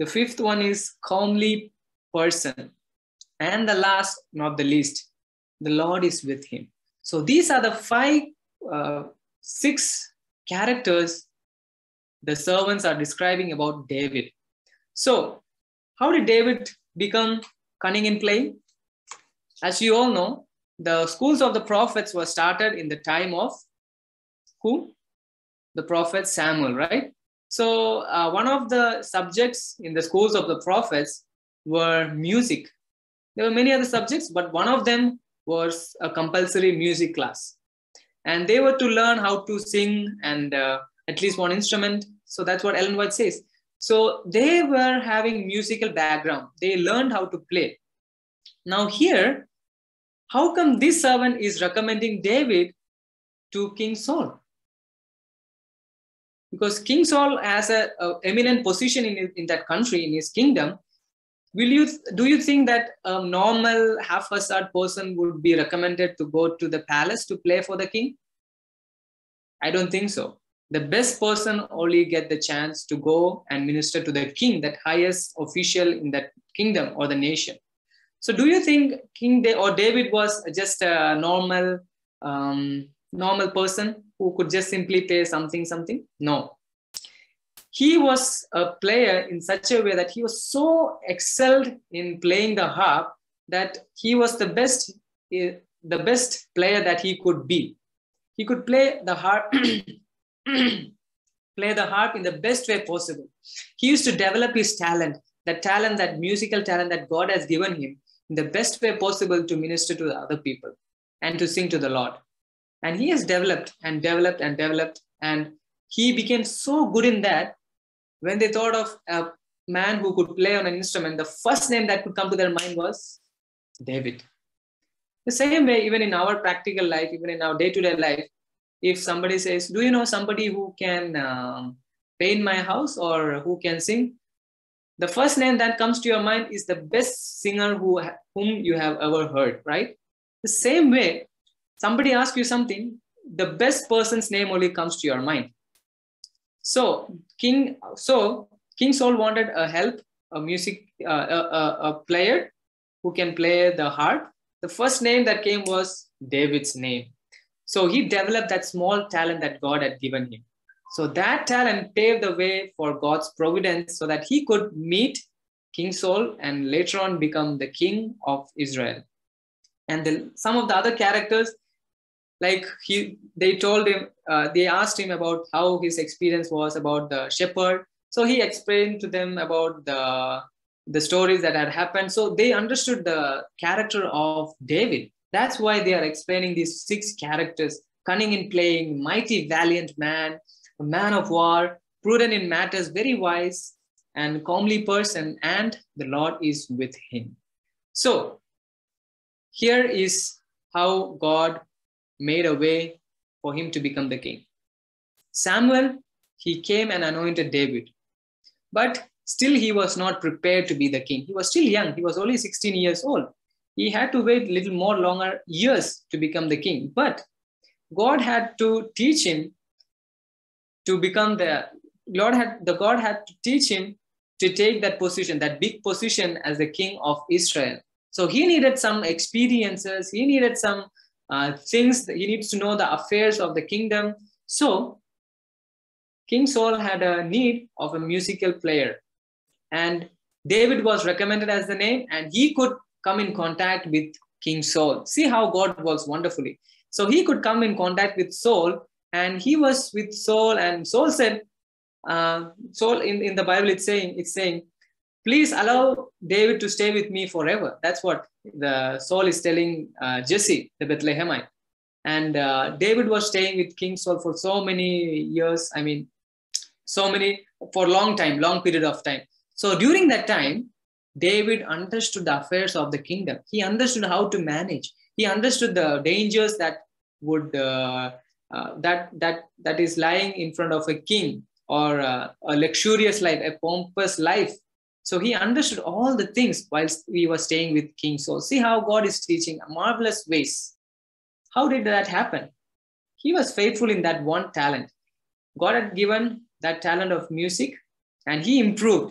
The fifth one is calmly person. And the last, not the least, the Lord is with him. So these are the five, uh, six characters the servants are describing about David. So how did David become cunning in playing? As you all know, the schools of the prophets were started in the time of who? The prophet Samuel, right? So uh, one of the subjects in the schools of the prophets were music. There were many other subjects, but one of them was a compulsory music class. And they were to learn how to sing and uh, at least one instrument. So that's what Ellen White says. So they were having musical background. They learned how to play. Now here, how come this servant is recommending David to King Saul? Because King Saul has a, a eminent position in, in that country, in his kingdom. Will you, do you think that a normal half-assad person would be recommended to go to the palace to play for the king? I don't think so. The best person only get the chance to go and minister to the king, that highest official in that kingdom or the nation. So do you think King Da- or David was just a normal, um, normal person who could just simply play something, something? No. He was a player in such a way that he was so excelled in playing the harp that he was the best, the best player that he could be. He could play the harp, play the harp in the best way possible. He used to develop his talent, that talent, that musical talent that God has given him in the best way possible to minister to the other people and to sing to the Lord. And he has developed and developed and developed, and he became so good in that. When they thought of a man who could play on an instrument, the first name that could come to their mind was David. The same way, even in our practical life, even in our day-to-day life, if somebody says, do you know somebody who can um, paint my house or who can sing? The first name that comes to your mind is the best singer who, whom you have ever heard, right? The same way, somebody asks you something, the best person's name only comes to your mind. So King, so King Saul wanted a help, a music, uh, a, a, a player who can play the harp. The first name that came was David's name. So he developed that small talent that God had given him. So that talent paved the way for God's providence so that he could meet King Saul and later on become the king of Israel. And the, some of the other characters, like he, they told him, uh, they asked him about how his experience was about the shepherd. So he explained to them about the, the stories that had happened. So they understood the character of David. That's why they are explaining these six characters: cunning in playing, mighty, valiant man, a man of war, prudent in matters, very wise, and comely person, and the Lord is with him. So here is how God made a way for him to become the king. Samuel, he came and anointed David, but still he was not prepared to be the king. He was still young. He was only sixteen years old. He had to wait a little more longer years to become the king, but God had to teach him to become the, Lord had, the God had to teach him to take that position, that big position as the king of Israel. So he needed some experiences. He needed some uh, things. He needs to know the affairs of the kingdom. So King Saul had a need of a musical player, and David was recommended as the name, and he could come in contact with King Saul. See how God works wonderfully. So he could come in contact with Saul, and he was with Saul, and Saul said, uh, Saul in, in the Bible, it's saying, it's saying, please allow David to stay with me forever. That's what the Saul is telling uh, Jesse, the Bethlehemite. And uh, David was staying with King Saul for so many years. I mean, so many, for a long time, long period of time. So during that time, David understood the affairs of the kingdom. He understood how to manage. He understood the dangers that would uh, uh, that that that is lying in front of a king, or uh, a luxurious life, a pompous life. So he understood all the things whilst he was staying with King Saul. See how God is teaching marvelous ways. How did that happen? He was faithful in that one talent. God had given that talent of music, and he improved.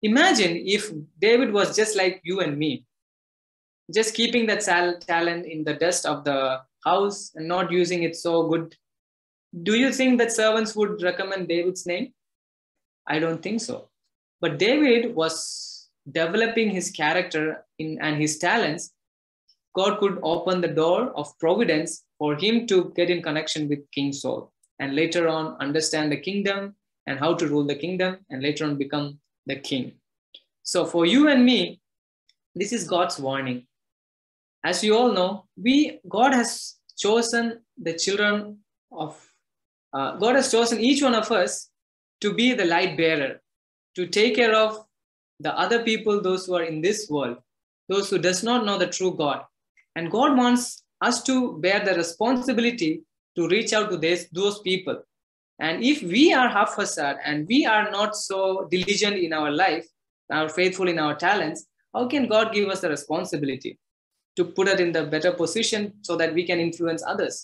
Imagine if David was just like you and me, just keeping that talent in the dust of the house and not using it so good. Do you think that servants would recommend David's name? I don't think so. But David was developing his character in, and his talents. God could open the door of providence for him to get in connection with King Saul and later on understand the kingdom and how to rule the kingdom and later on become the king. So for you and me, this is God's warning. As you all know, we God has chosen the children of, uh, God has chosen each one of us to be the light bearer, to take care of the other people, those who are in this world, those who does not know the true God. And God wants us to bear the responsibility to reach out to this, those people. And if we are half-hearted and we are not so diligent in our life, are faithful in our talents, how can God give us the responsibility to put it in the better position so that we can influence others?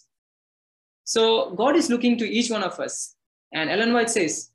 So God is looking to each one of us. And Ellen White says,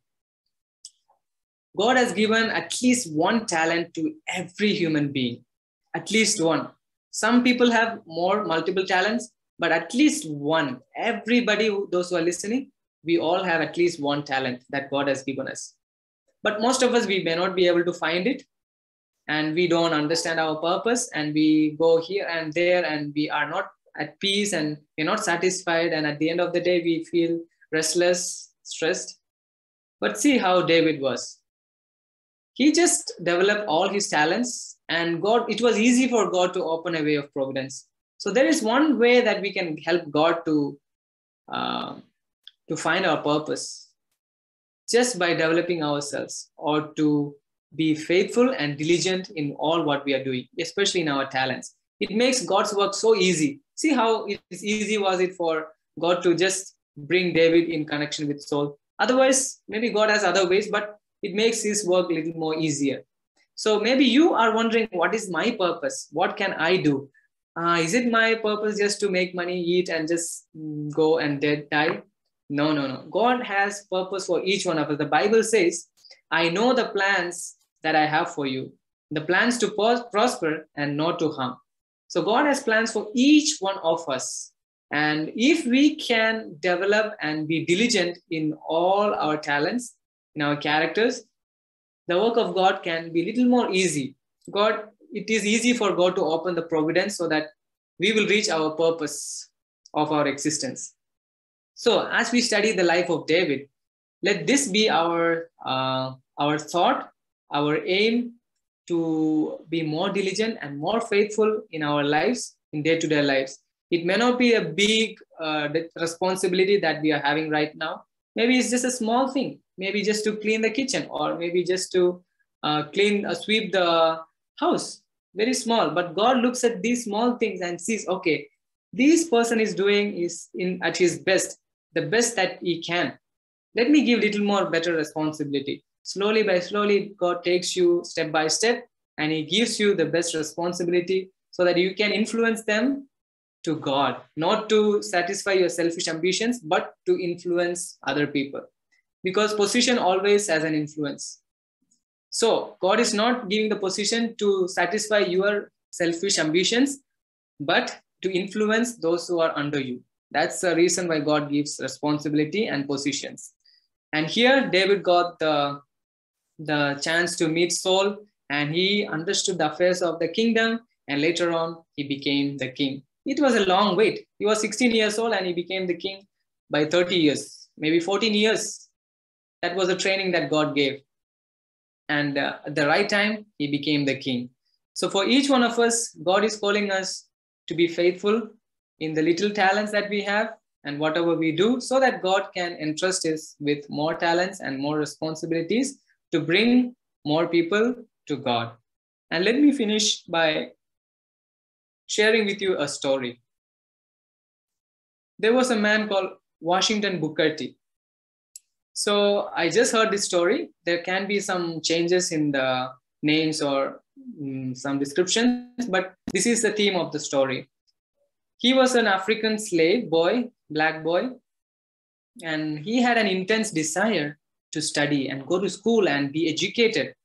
God has given at least one talent to every human being, at least one. Some people have more multiple talents, but at least one. Everybody, those who are listening, we all have at least one talent that God has given us. But most of us, we may not be able to find it, and we don't understand our purpose, and we go here and there, and we are not at peace, and we're not satisfied, and at the end of the day, we feel restless, stressed. But see how David was. He just developed all his talents, and God, it was easy for God to open a way of providence. So there is one way that we can help God to, uh, to find our purpose, just by developing ourselves, or to be faithful and diligent in all what we are doing, especially in our talents. It makes God's work so easy. See how it is easy was it for God to just bring David in connection with Saul. Otherwise, maybe God has other ways, but it makes his work a little more easier. So maybe you are wondering, what is my purpose? What can I do? Uh, is it my purpose just to make money, eat, and just go and dead, die? No, no, no. God has purpose for each one of us. The Bible says, I know the plans that I have for you, the plans to prosper and not to harm. So God has plans for each one of us. And if we can develop and be diligent in all our talents, in our characters, the work of God can be a little more easy. God, it is easy for God to open the providence so that we will reach our purpose of our existence. So as we study the life of David, let this be our, uh, our thought, our aim to be more diligent and more faithful in our lives, in day-to-day lives. It may not be a big uh, responsibility that we are having right now. Maybe it's just a small thing. Maybe just to clean the kitchen, or maybe just to uh, clean, uh, sweep the house. Very small. But God looks at these small things and sees, okay, this person is doing is in at his best, the best that he can. Let me give little more better responsibility. Slowly by slowly, God takes you step by step, and he gives you the best responsibility so that you can influence them to God, not to satisfy your selfish ambitions, but to influence other people. Because position always has an influence. So God is not giving the position to satisfy your selfish ambitions, but to influence those who are under you. That's the reason why God gives responsibility and positions. And here David got the, the chance to meet Saul, and he understood the affairs of the kingdom, and later on he became the king. It was a long wait. He was sixteen years old and he became the king by thirty years, maybe fourteen years. That was the training that God gave. And uh, at the right time, he became the king. So for each one of us, God is calling us to be faithful in the little talents that we have and whatever we do, so that God can entrust us with more talents and more responsibilities to bring more people to God. And let me finish by sharing with you a story. There was a man called Washington Booker T. So I just heard this story. There can be some changes in the names or um, some descriptions, but this is the theme of the story. He was an African slave boy, black boy, and he had an intense desire to study and go to school and be educated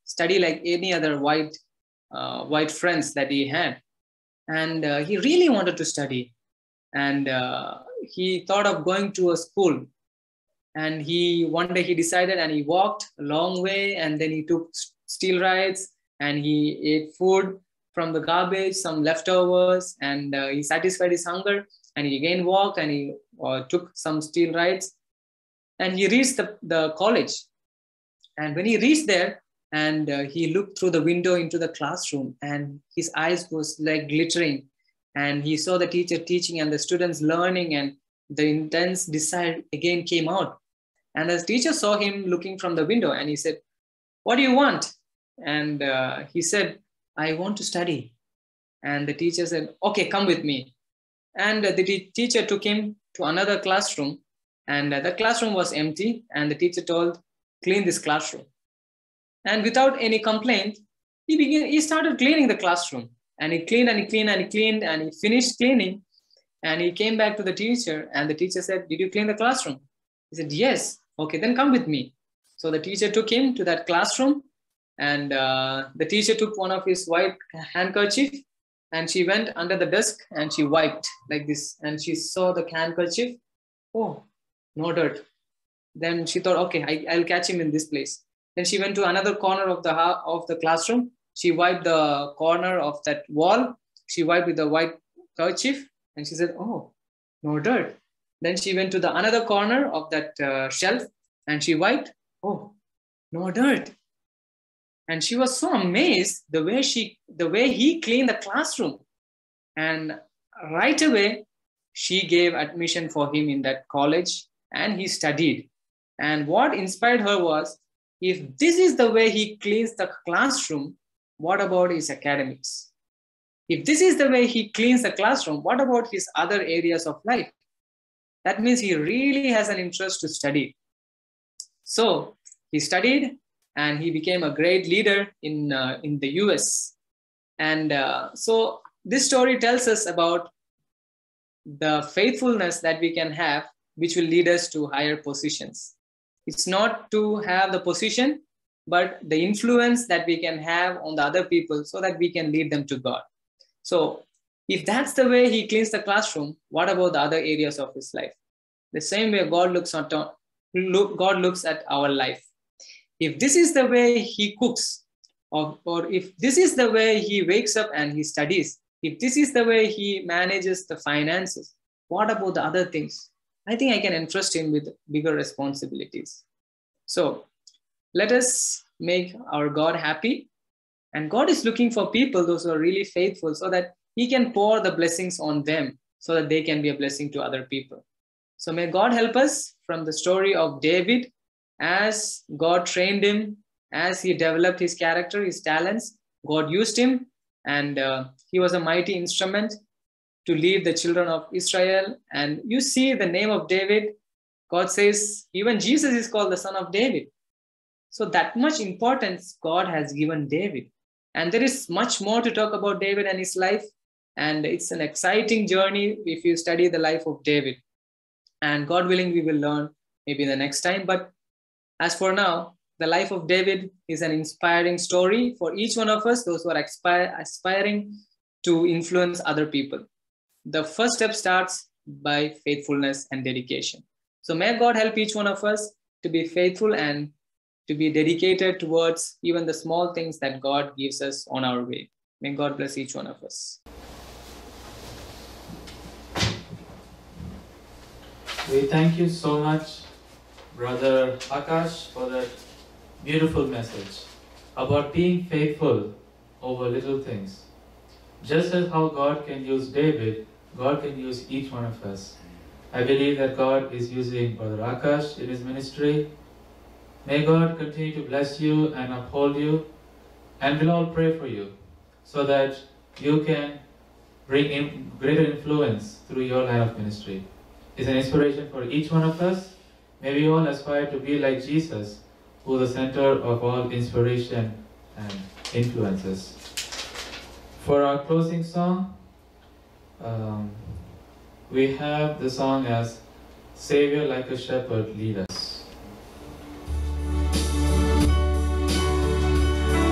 study like any other white, uh, white friends that he had. And uh, he really wanted to study. And uh, he thought of going to a school. And he one day he decided, and he walked a long way, and then he took steel rides, and he ate food from the garbage, some leftovers, and uh, he satisfied his hunger, and he again walked, and he uh, took some steel rides, and he reached the, the college. And when he reached there, and uh, he looked through the window into the classroom, and his eyes was like glittering, and he saw the teacher teaching and the students learning, and the intense desire again came out. And the teacher saw him looking from the window, and he said, "What do you want?" And uh, he said, "I want to study." And the teacher said, "Okay, come with me." And uh, the t- teacher took him to another classroom, and uh, the classroom was empty, and the teacher told, "Clean this classroom." And without any complaint, he began, he started cleaning the classroom, and he cleaned and he cleaned and he cleaned, and he finished cleaning, and he came back to the teacher, and the teacher said, "Did you clean the classroom?" He said, "Yes." "Okay, then come with me." So the teacher took him to that classroom, and uh, the teacher took one of his white handkerchief, and she went under the desk and she wiped like this, and she saw the handkerchief. Oh, no dirt. Then she thought, okay, I, I'll catch him in this place. Then she went to another corner of the of the classroom. She wiped the corner of that wall. She wiped with the white kerchief, and she said, "Oh, no dirt." Then she went to the another corner of that uh, shelf, and she wiped. Oh, no dirt. And she was so amazed the way she, the way he cleaned the classroom. And right away, she gave admission for him in that college, and he studied. And what inspired her was, if this is the way he cleans the classroom, what about his academics? If this is the way he cleans the classroom, what about his other areas of life? That means he really has an interest to study. So he studied, and he became a great leader in, uh, in the U S. And uh, so this story tells us about the faithfulness that we can have, which will lead us to higher positions. It's not to have the position, but the influence that we can have on the other people so that we can lead them to God. So if that's the way he cleans the classroom, what about the other areas of his life? The same way God looks at, God looks at our life. If this is the way he cooks, or, or if this is the way he wakes up and he studies, if this is the way he manages the finances, what about the other things? I think I can entrust him with bigger responsibilities. So let us make our God happy. And God is looking for people, those who are really faithful, so that he can pour the blessings on them so that they can be a blessing to other people. So may God help us from the story of David, as God trained him, as he developed his character, his talents, God used him, and uh, he was a mighty instrument to lead the children of Israel. And you see the name of David, God says, even Jesus is called the son of David. So that much importance God has given David. And there is much more to talk about David and his life. And it's an exciting journey if you study the life of David. And God willing, we will learn maybe the next time. But as for now, the life of David is an inspiring story for each one of us, those who are aspire, aspiring to influence other people. The first step starts by faithfulness and dedication. So may God help each one of us to be faithful and to be dedicated towards even the small things that God gives us on our way. May God bless each one of us. We thank you so much, Brother Akash, for that beautiful message about being faithful over little things. Just as how God can use David, God can use each one of us. I believe that God is using Brother Akash in his ministry. May God continue to bless you and uphold you, and we'll all pray for you so that you can bring in greater influence through your line of ministry. It's an inspiration for each one of us. May we all aspire to be like Jesus, who is the center of all inspiration and influences. For our closing song, um, we have the song as Savior Like a Shepherd, Lead Us.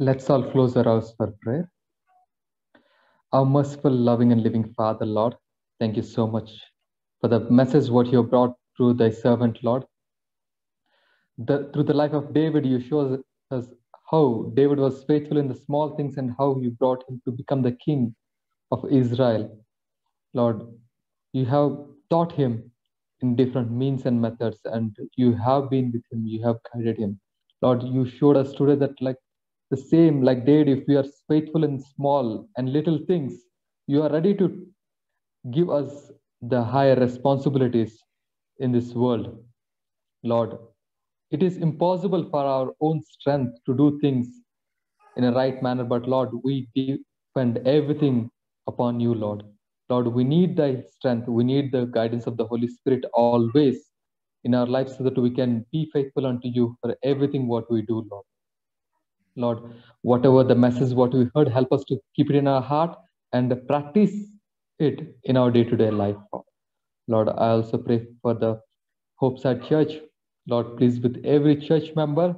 Let's all close our eyes for prayer. Our merciful, loving, and living Father, Lord, thank you so much for the message what you have brought through thy servant, Lord. The, through the life of David, you show us how David was faithful in the small things and how you brought him to become the king of Israel. Lord, you have taught him in different means and methods, and you have been with him, you have guided him. Lord, you showed us today that like the same, like David, if we are faithful in small and little things, you are ready to give us the higher responsibilities in this world. Lord, it is impossible for our own strength to do things in a right manner, but Lord, we depend everything upon you, Lord. Lord, we need thy strength. We need the guidance of the Holy Spirit always in our lives so that we can be faithful unto you for everything what we do, Lord. Lord, whatever the message what we heard, help us to keep it in our heart and practice it in our day-to-day life. Lord, I also pray for the HopeSide Church. Lord, please, with every church member,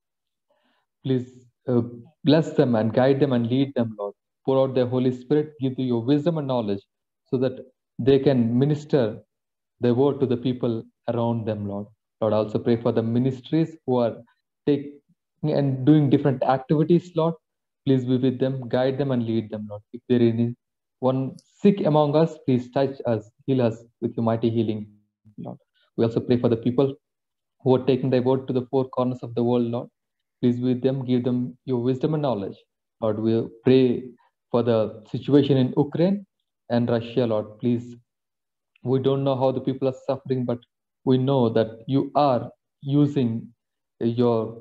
please uh, bless them and guide them and lead them, Lord. Pour out the Holy Spirit, give you your wisdom and knowledge so that they can minister the word to the people around them, Lord. Lord, I also pray for the ministries who are taking and doing different activities, Lord. Please be with them, guide them and lead them, Lord. If there is any one sick among us, please touch us, heal us with your mighty healing, Lord. We also pray for the people who are taking thy word to the four corners of the world, Lord. Please be with them, give them your wisdom and knowledge. Lord, we pray for the situation in Ukraine and Russia, Lord. Please, we don't know how the people are suffering, but we know that you are using your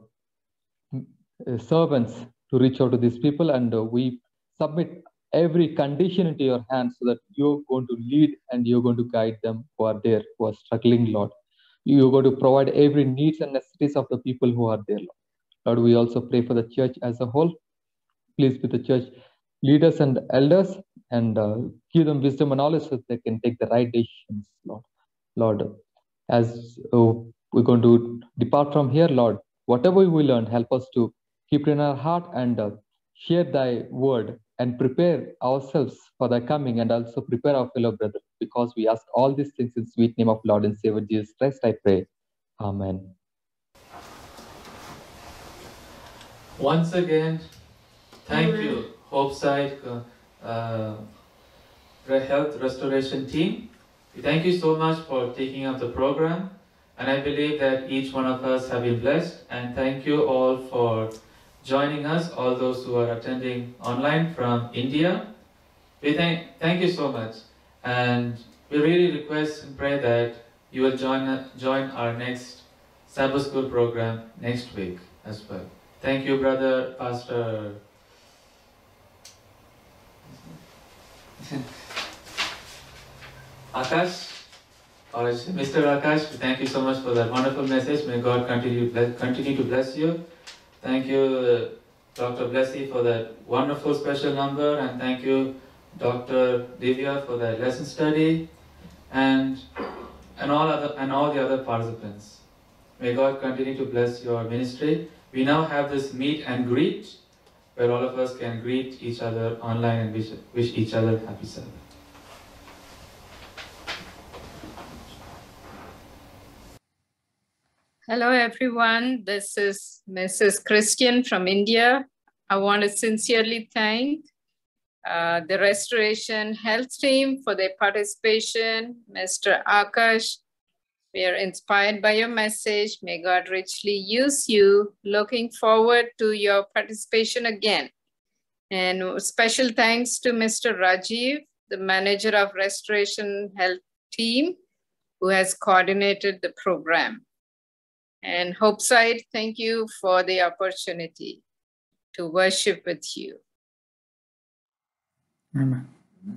servants to reach out to these people, and we submit every condition into your hands so that you're going to lead and you're going to guide them who are there, who are struggling, Lord. You're going to provide every needs and necessities of the people who are there, Lord. Lord, we also pray for the church as a whole. Please be the church leaders and elders and uh, give them wisdom and knowledge so that they can take the right decisions, Lord. Lord, as uh, we're going to depart from here, Lord, whatever we learned, help us to keep it in our heart and uh, share thy word and prepare ourselves for thy coming and also prepare our fellow brothers, because we ask all these things in sweet name of Lord and Savior Jesus Christ, I pray. Amen. Once again, thank you, HopeSide uh, uh, Health Restoration Team. Thank you so much for taking up the program, and I believe that each one of us have been blessed, and thank you all for joining us, all those who are attending online from India. We thank, thank you so much, and we really request and pray that you will join, join our next Sabbath School program next week as well. Thank you, brother, Pastor. Akash, or Mister Akash, thank you so much for that wonderful message. May God continue, continue to bless you. Thank you, Doctor Blessy, for that wonderful special number, and thank you, Doctor Divya, for that lesson study, and and all other and all the other participants. May God continue to bless your ministry. We now have this meet and greet, where all of us can greet each other online and wish, wish each other happy Sabbath. Hello, everyone. This is Missus Christian from India. I want to sincerely thank uh, the Restoration Health Team for their participation. Mister Akash, we are inspired by your message. May God richly use you. Looking forward to your participation again. And special thanks to Mister Rajiv, the manager of Restoration Health Team, who has coordinated the program. And HopeSide, thank you for the opportunity to worship with you. Amen.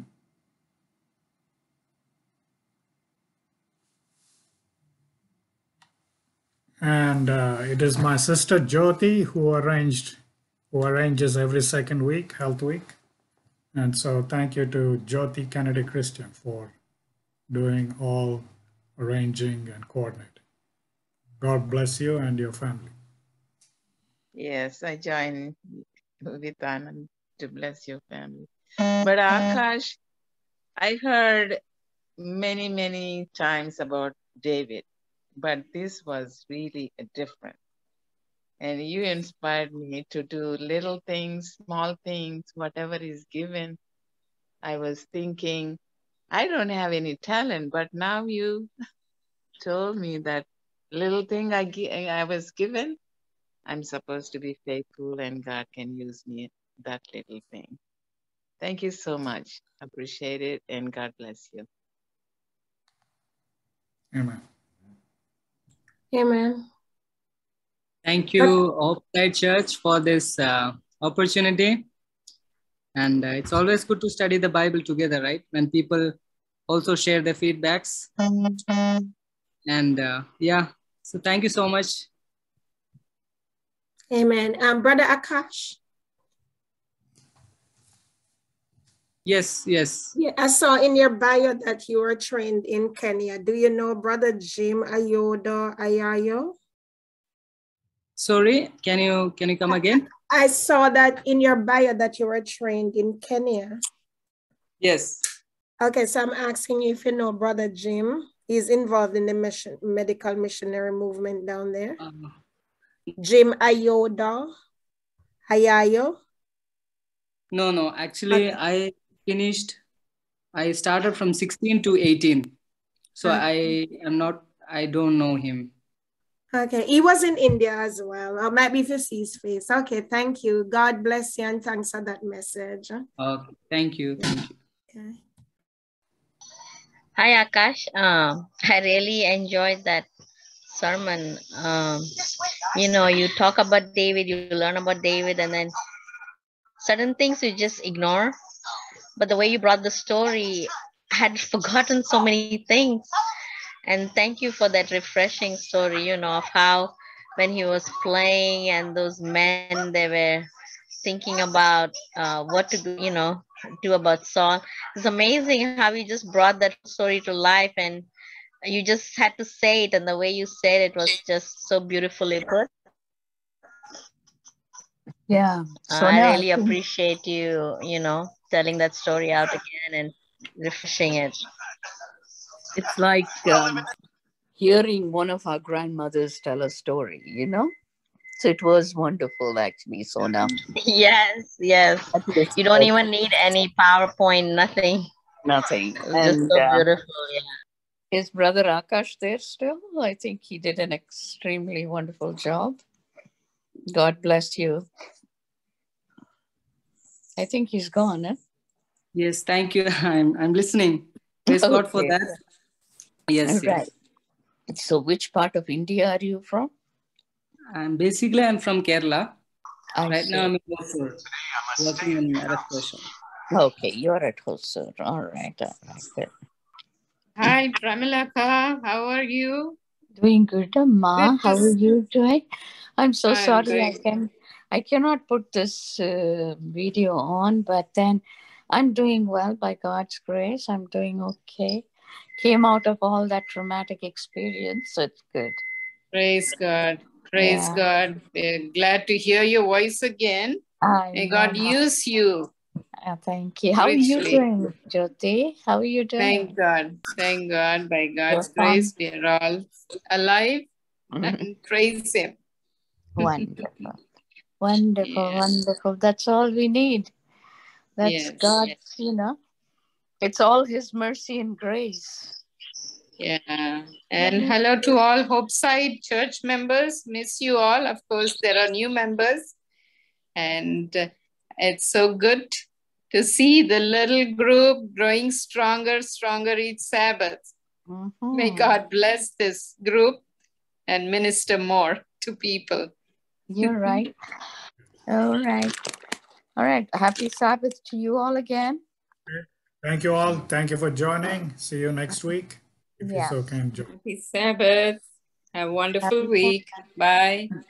And uh, it is my sister Jyoti who arranged, who arranges every second week, Health Week. And so thank you to Jyoti Kennedy Christian for doing all arranging and coordinating. God bless you and your family. Yes, I join with Anand to bless your family. But Akash, I heard many, many times about David, but this was really different. And you inspired me to do little things, small things, whatever is given. I was thinking, I don't have any talent, but now you told me that little thing I, I was given, I'm supposed to be faithful and God can use me, that little thing. Thank you so much. Appreciate it and God bless you. Amen. Amen. Thank you, HopeSide Church, for this uh, opportunity. And uh, it's always good to study the Bible together, right? When people also share their feedbacks. And uh, yeah, so thank you so much. Amen. Um, Brother Akash. Yes, yes. Yeah, I saw in your bio that you were trained in Kenya. Do you know Brother Jim Ayodo Ayayo? Sorry, can you can you come again? I saw that in your bio that you were trained in Kenya. Yes. Okay, so I'm asking you if you know Brother Jim. He's involved in the mission, medical missionary movement down there. Uh, Jim Ayodo Ayayo. no, no. Actually, Okay. I finished. I started from sixteen to eighteen. So Okay. I am not. I don't know him. Okay, he was in India as well. Or maybe if you see his face. Okay, thank you. God bless you and thanks for that message. Okay, thank you. Thank you. Okay. Hi, Akash. Um, I really enjoyed that sermon. Um, you know, you talk about David, you learn about David, and then certain things you just ignore. But the way you brought the story, I had forgotten so many things. And thank you for that refreshing story, you know, of how when he was playing and those men, they were thinking about uh, what to do, you know, do about Saul. It's amazing how you just brought that story to life and you just had to say it. And the way you said it was just so beautifully put. Yeah, Uh, Sonia, I I really think appreciate you, you know, telling that story out again and refreshing it. it's like um, hearing one of our grandmothers tell a story, you know? So it was wonderful, actually, Sonia. Yes, yes. That was You don't good. even need any PowerPoint, nothing. Nothing. It was just And so uh, beautiful. Yeah. is Brother Akash there still? I think he did an extremely wonderful job. God bless you. I think he's gone, eh? Yes, thank you. I'm I'm listening. Praise Okay. God for that. Yes, All right. yes. So which part of India are you from? I'm basically I'm from Kerala. I right see. now I'm in Hosur, working in restoration. Okay, you're at Hosur. All right. All right. Good. Hi, Pramilaka. How are you? Doing good, Amma. Good to How are you doing? I'm so I'm sorry I doing can I cannot put this uh, video on, but then I'm doing well by God's grace. I'm doing okay. Came out of all that traumatic experience, so it's good. Praise God. Praise Yeah. God. We're glad to hear your voice again. I May God know. use you Uh, thank you. How are you richly. doing, Jyoti? How are you doing? Thank God. Thank God. By God's You're fine. grace, we are all alive Mhm. and praise Him. Wonderful. Wonderful, Yeah. wonderful. That's all we need. That's Yes. God's, you know, it's all His mercy and grace. Yeah. And hello to all HopeSide church members. Miss you all. Of course, there are new members. And uh, it's so good to see the little group growing stronger, stronger each Sabbath. Mm-hmm. May God bless this group and minister more to people. You're right. All right. All right. Happy Sabbath to you all again. Thank you all. Thank you for joining. See you next week. If you Yeah. so can join. Happy Sabbath. Have a wonderful Happy week. Bye.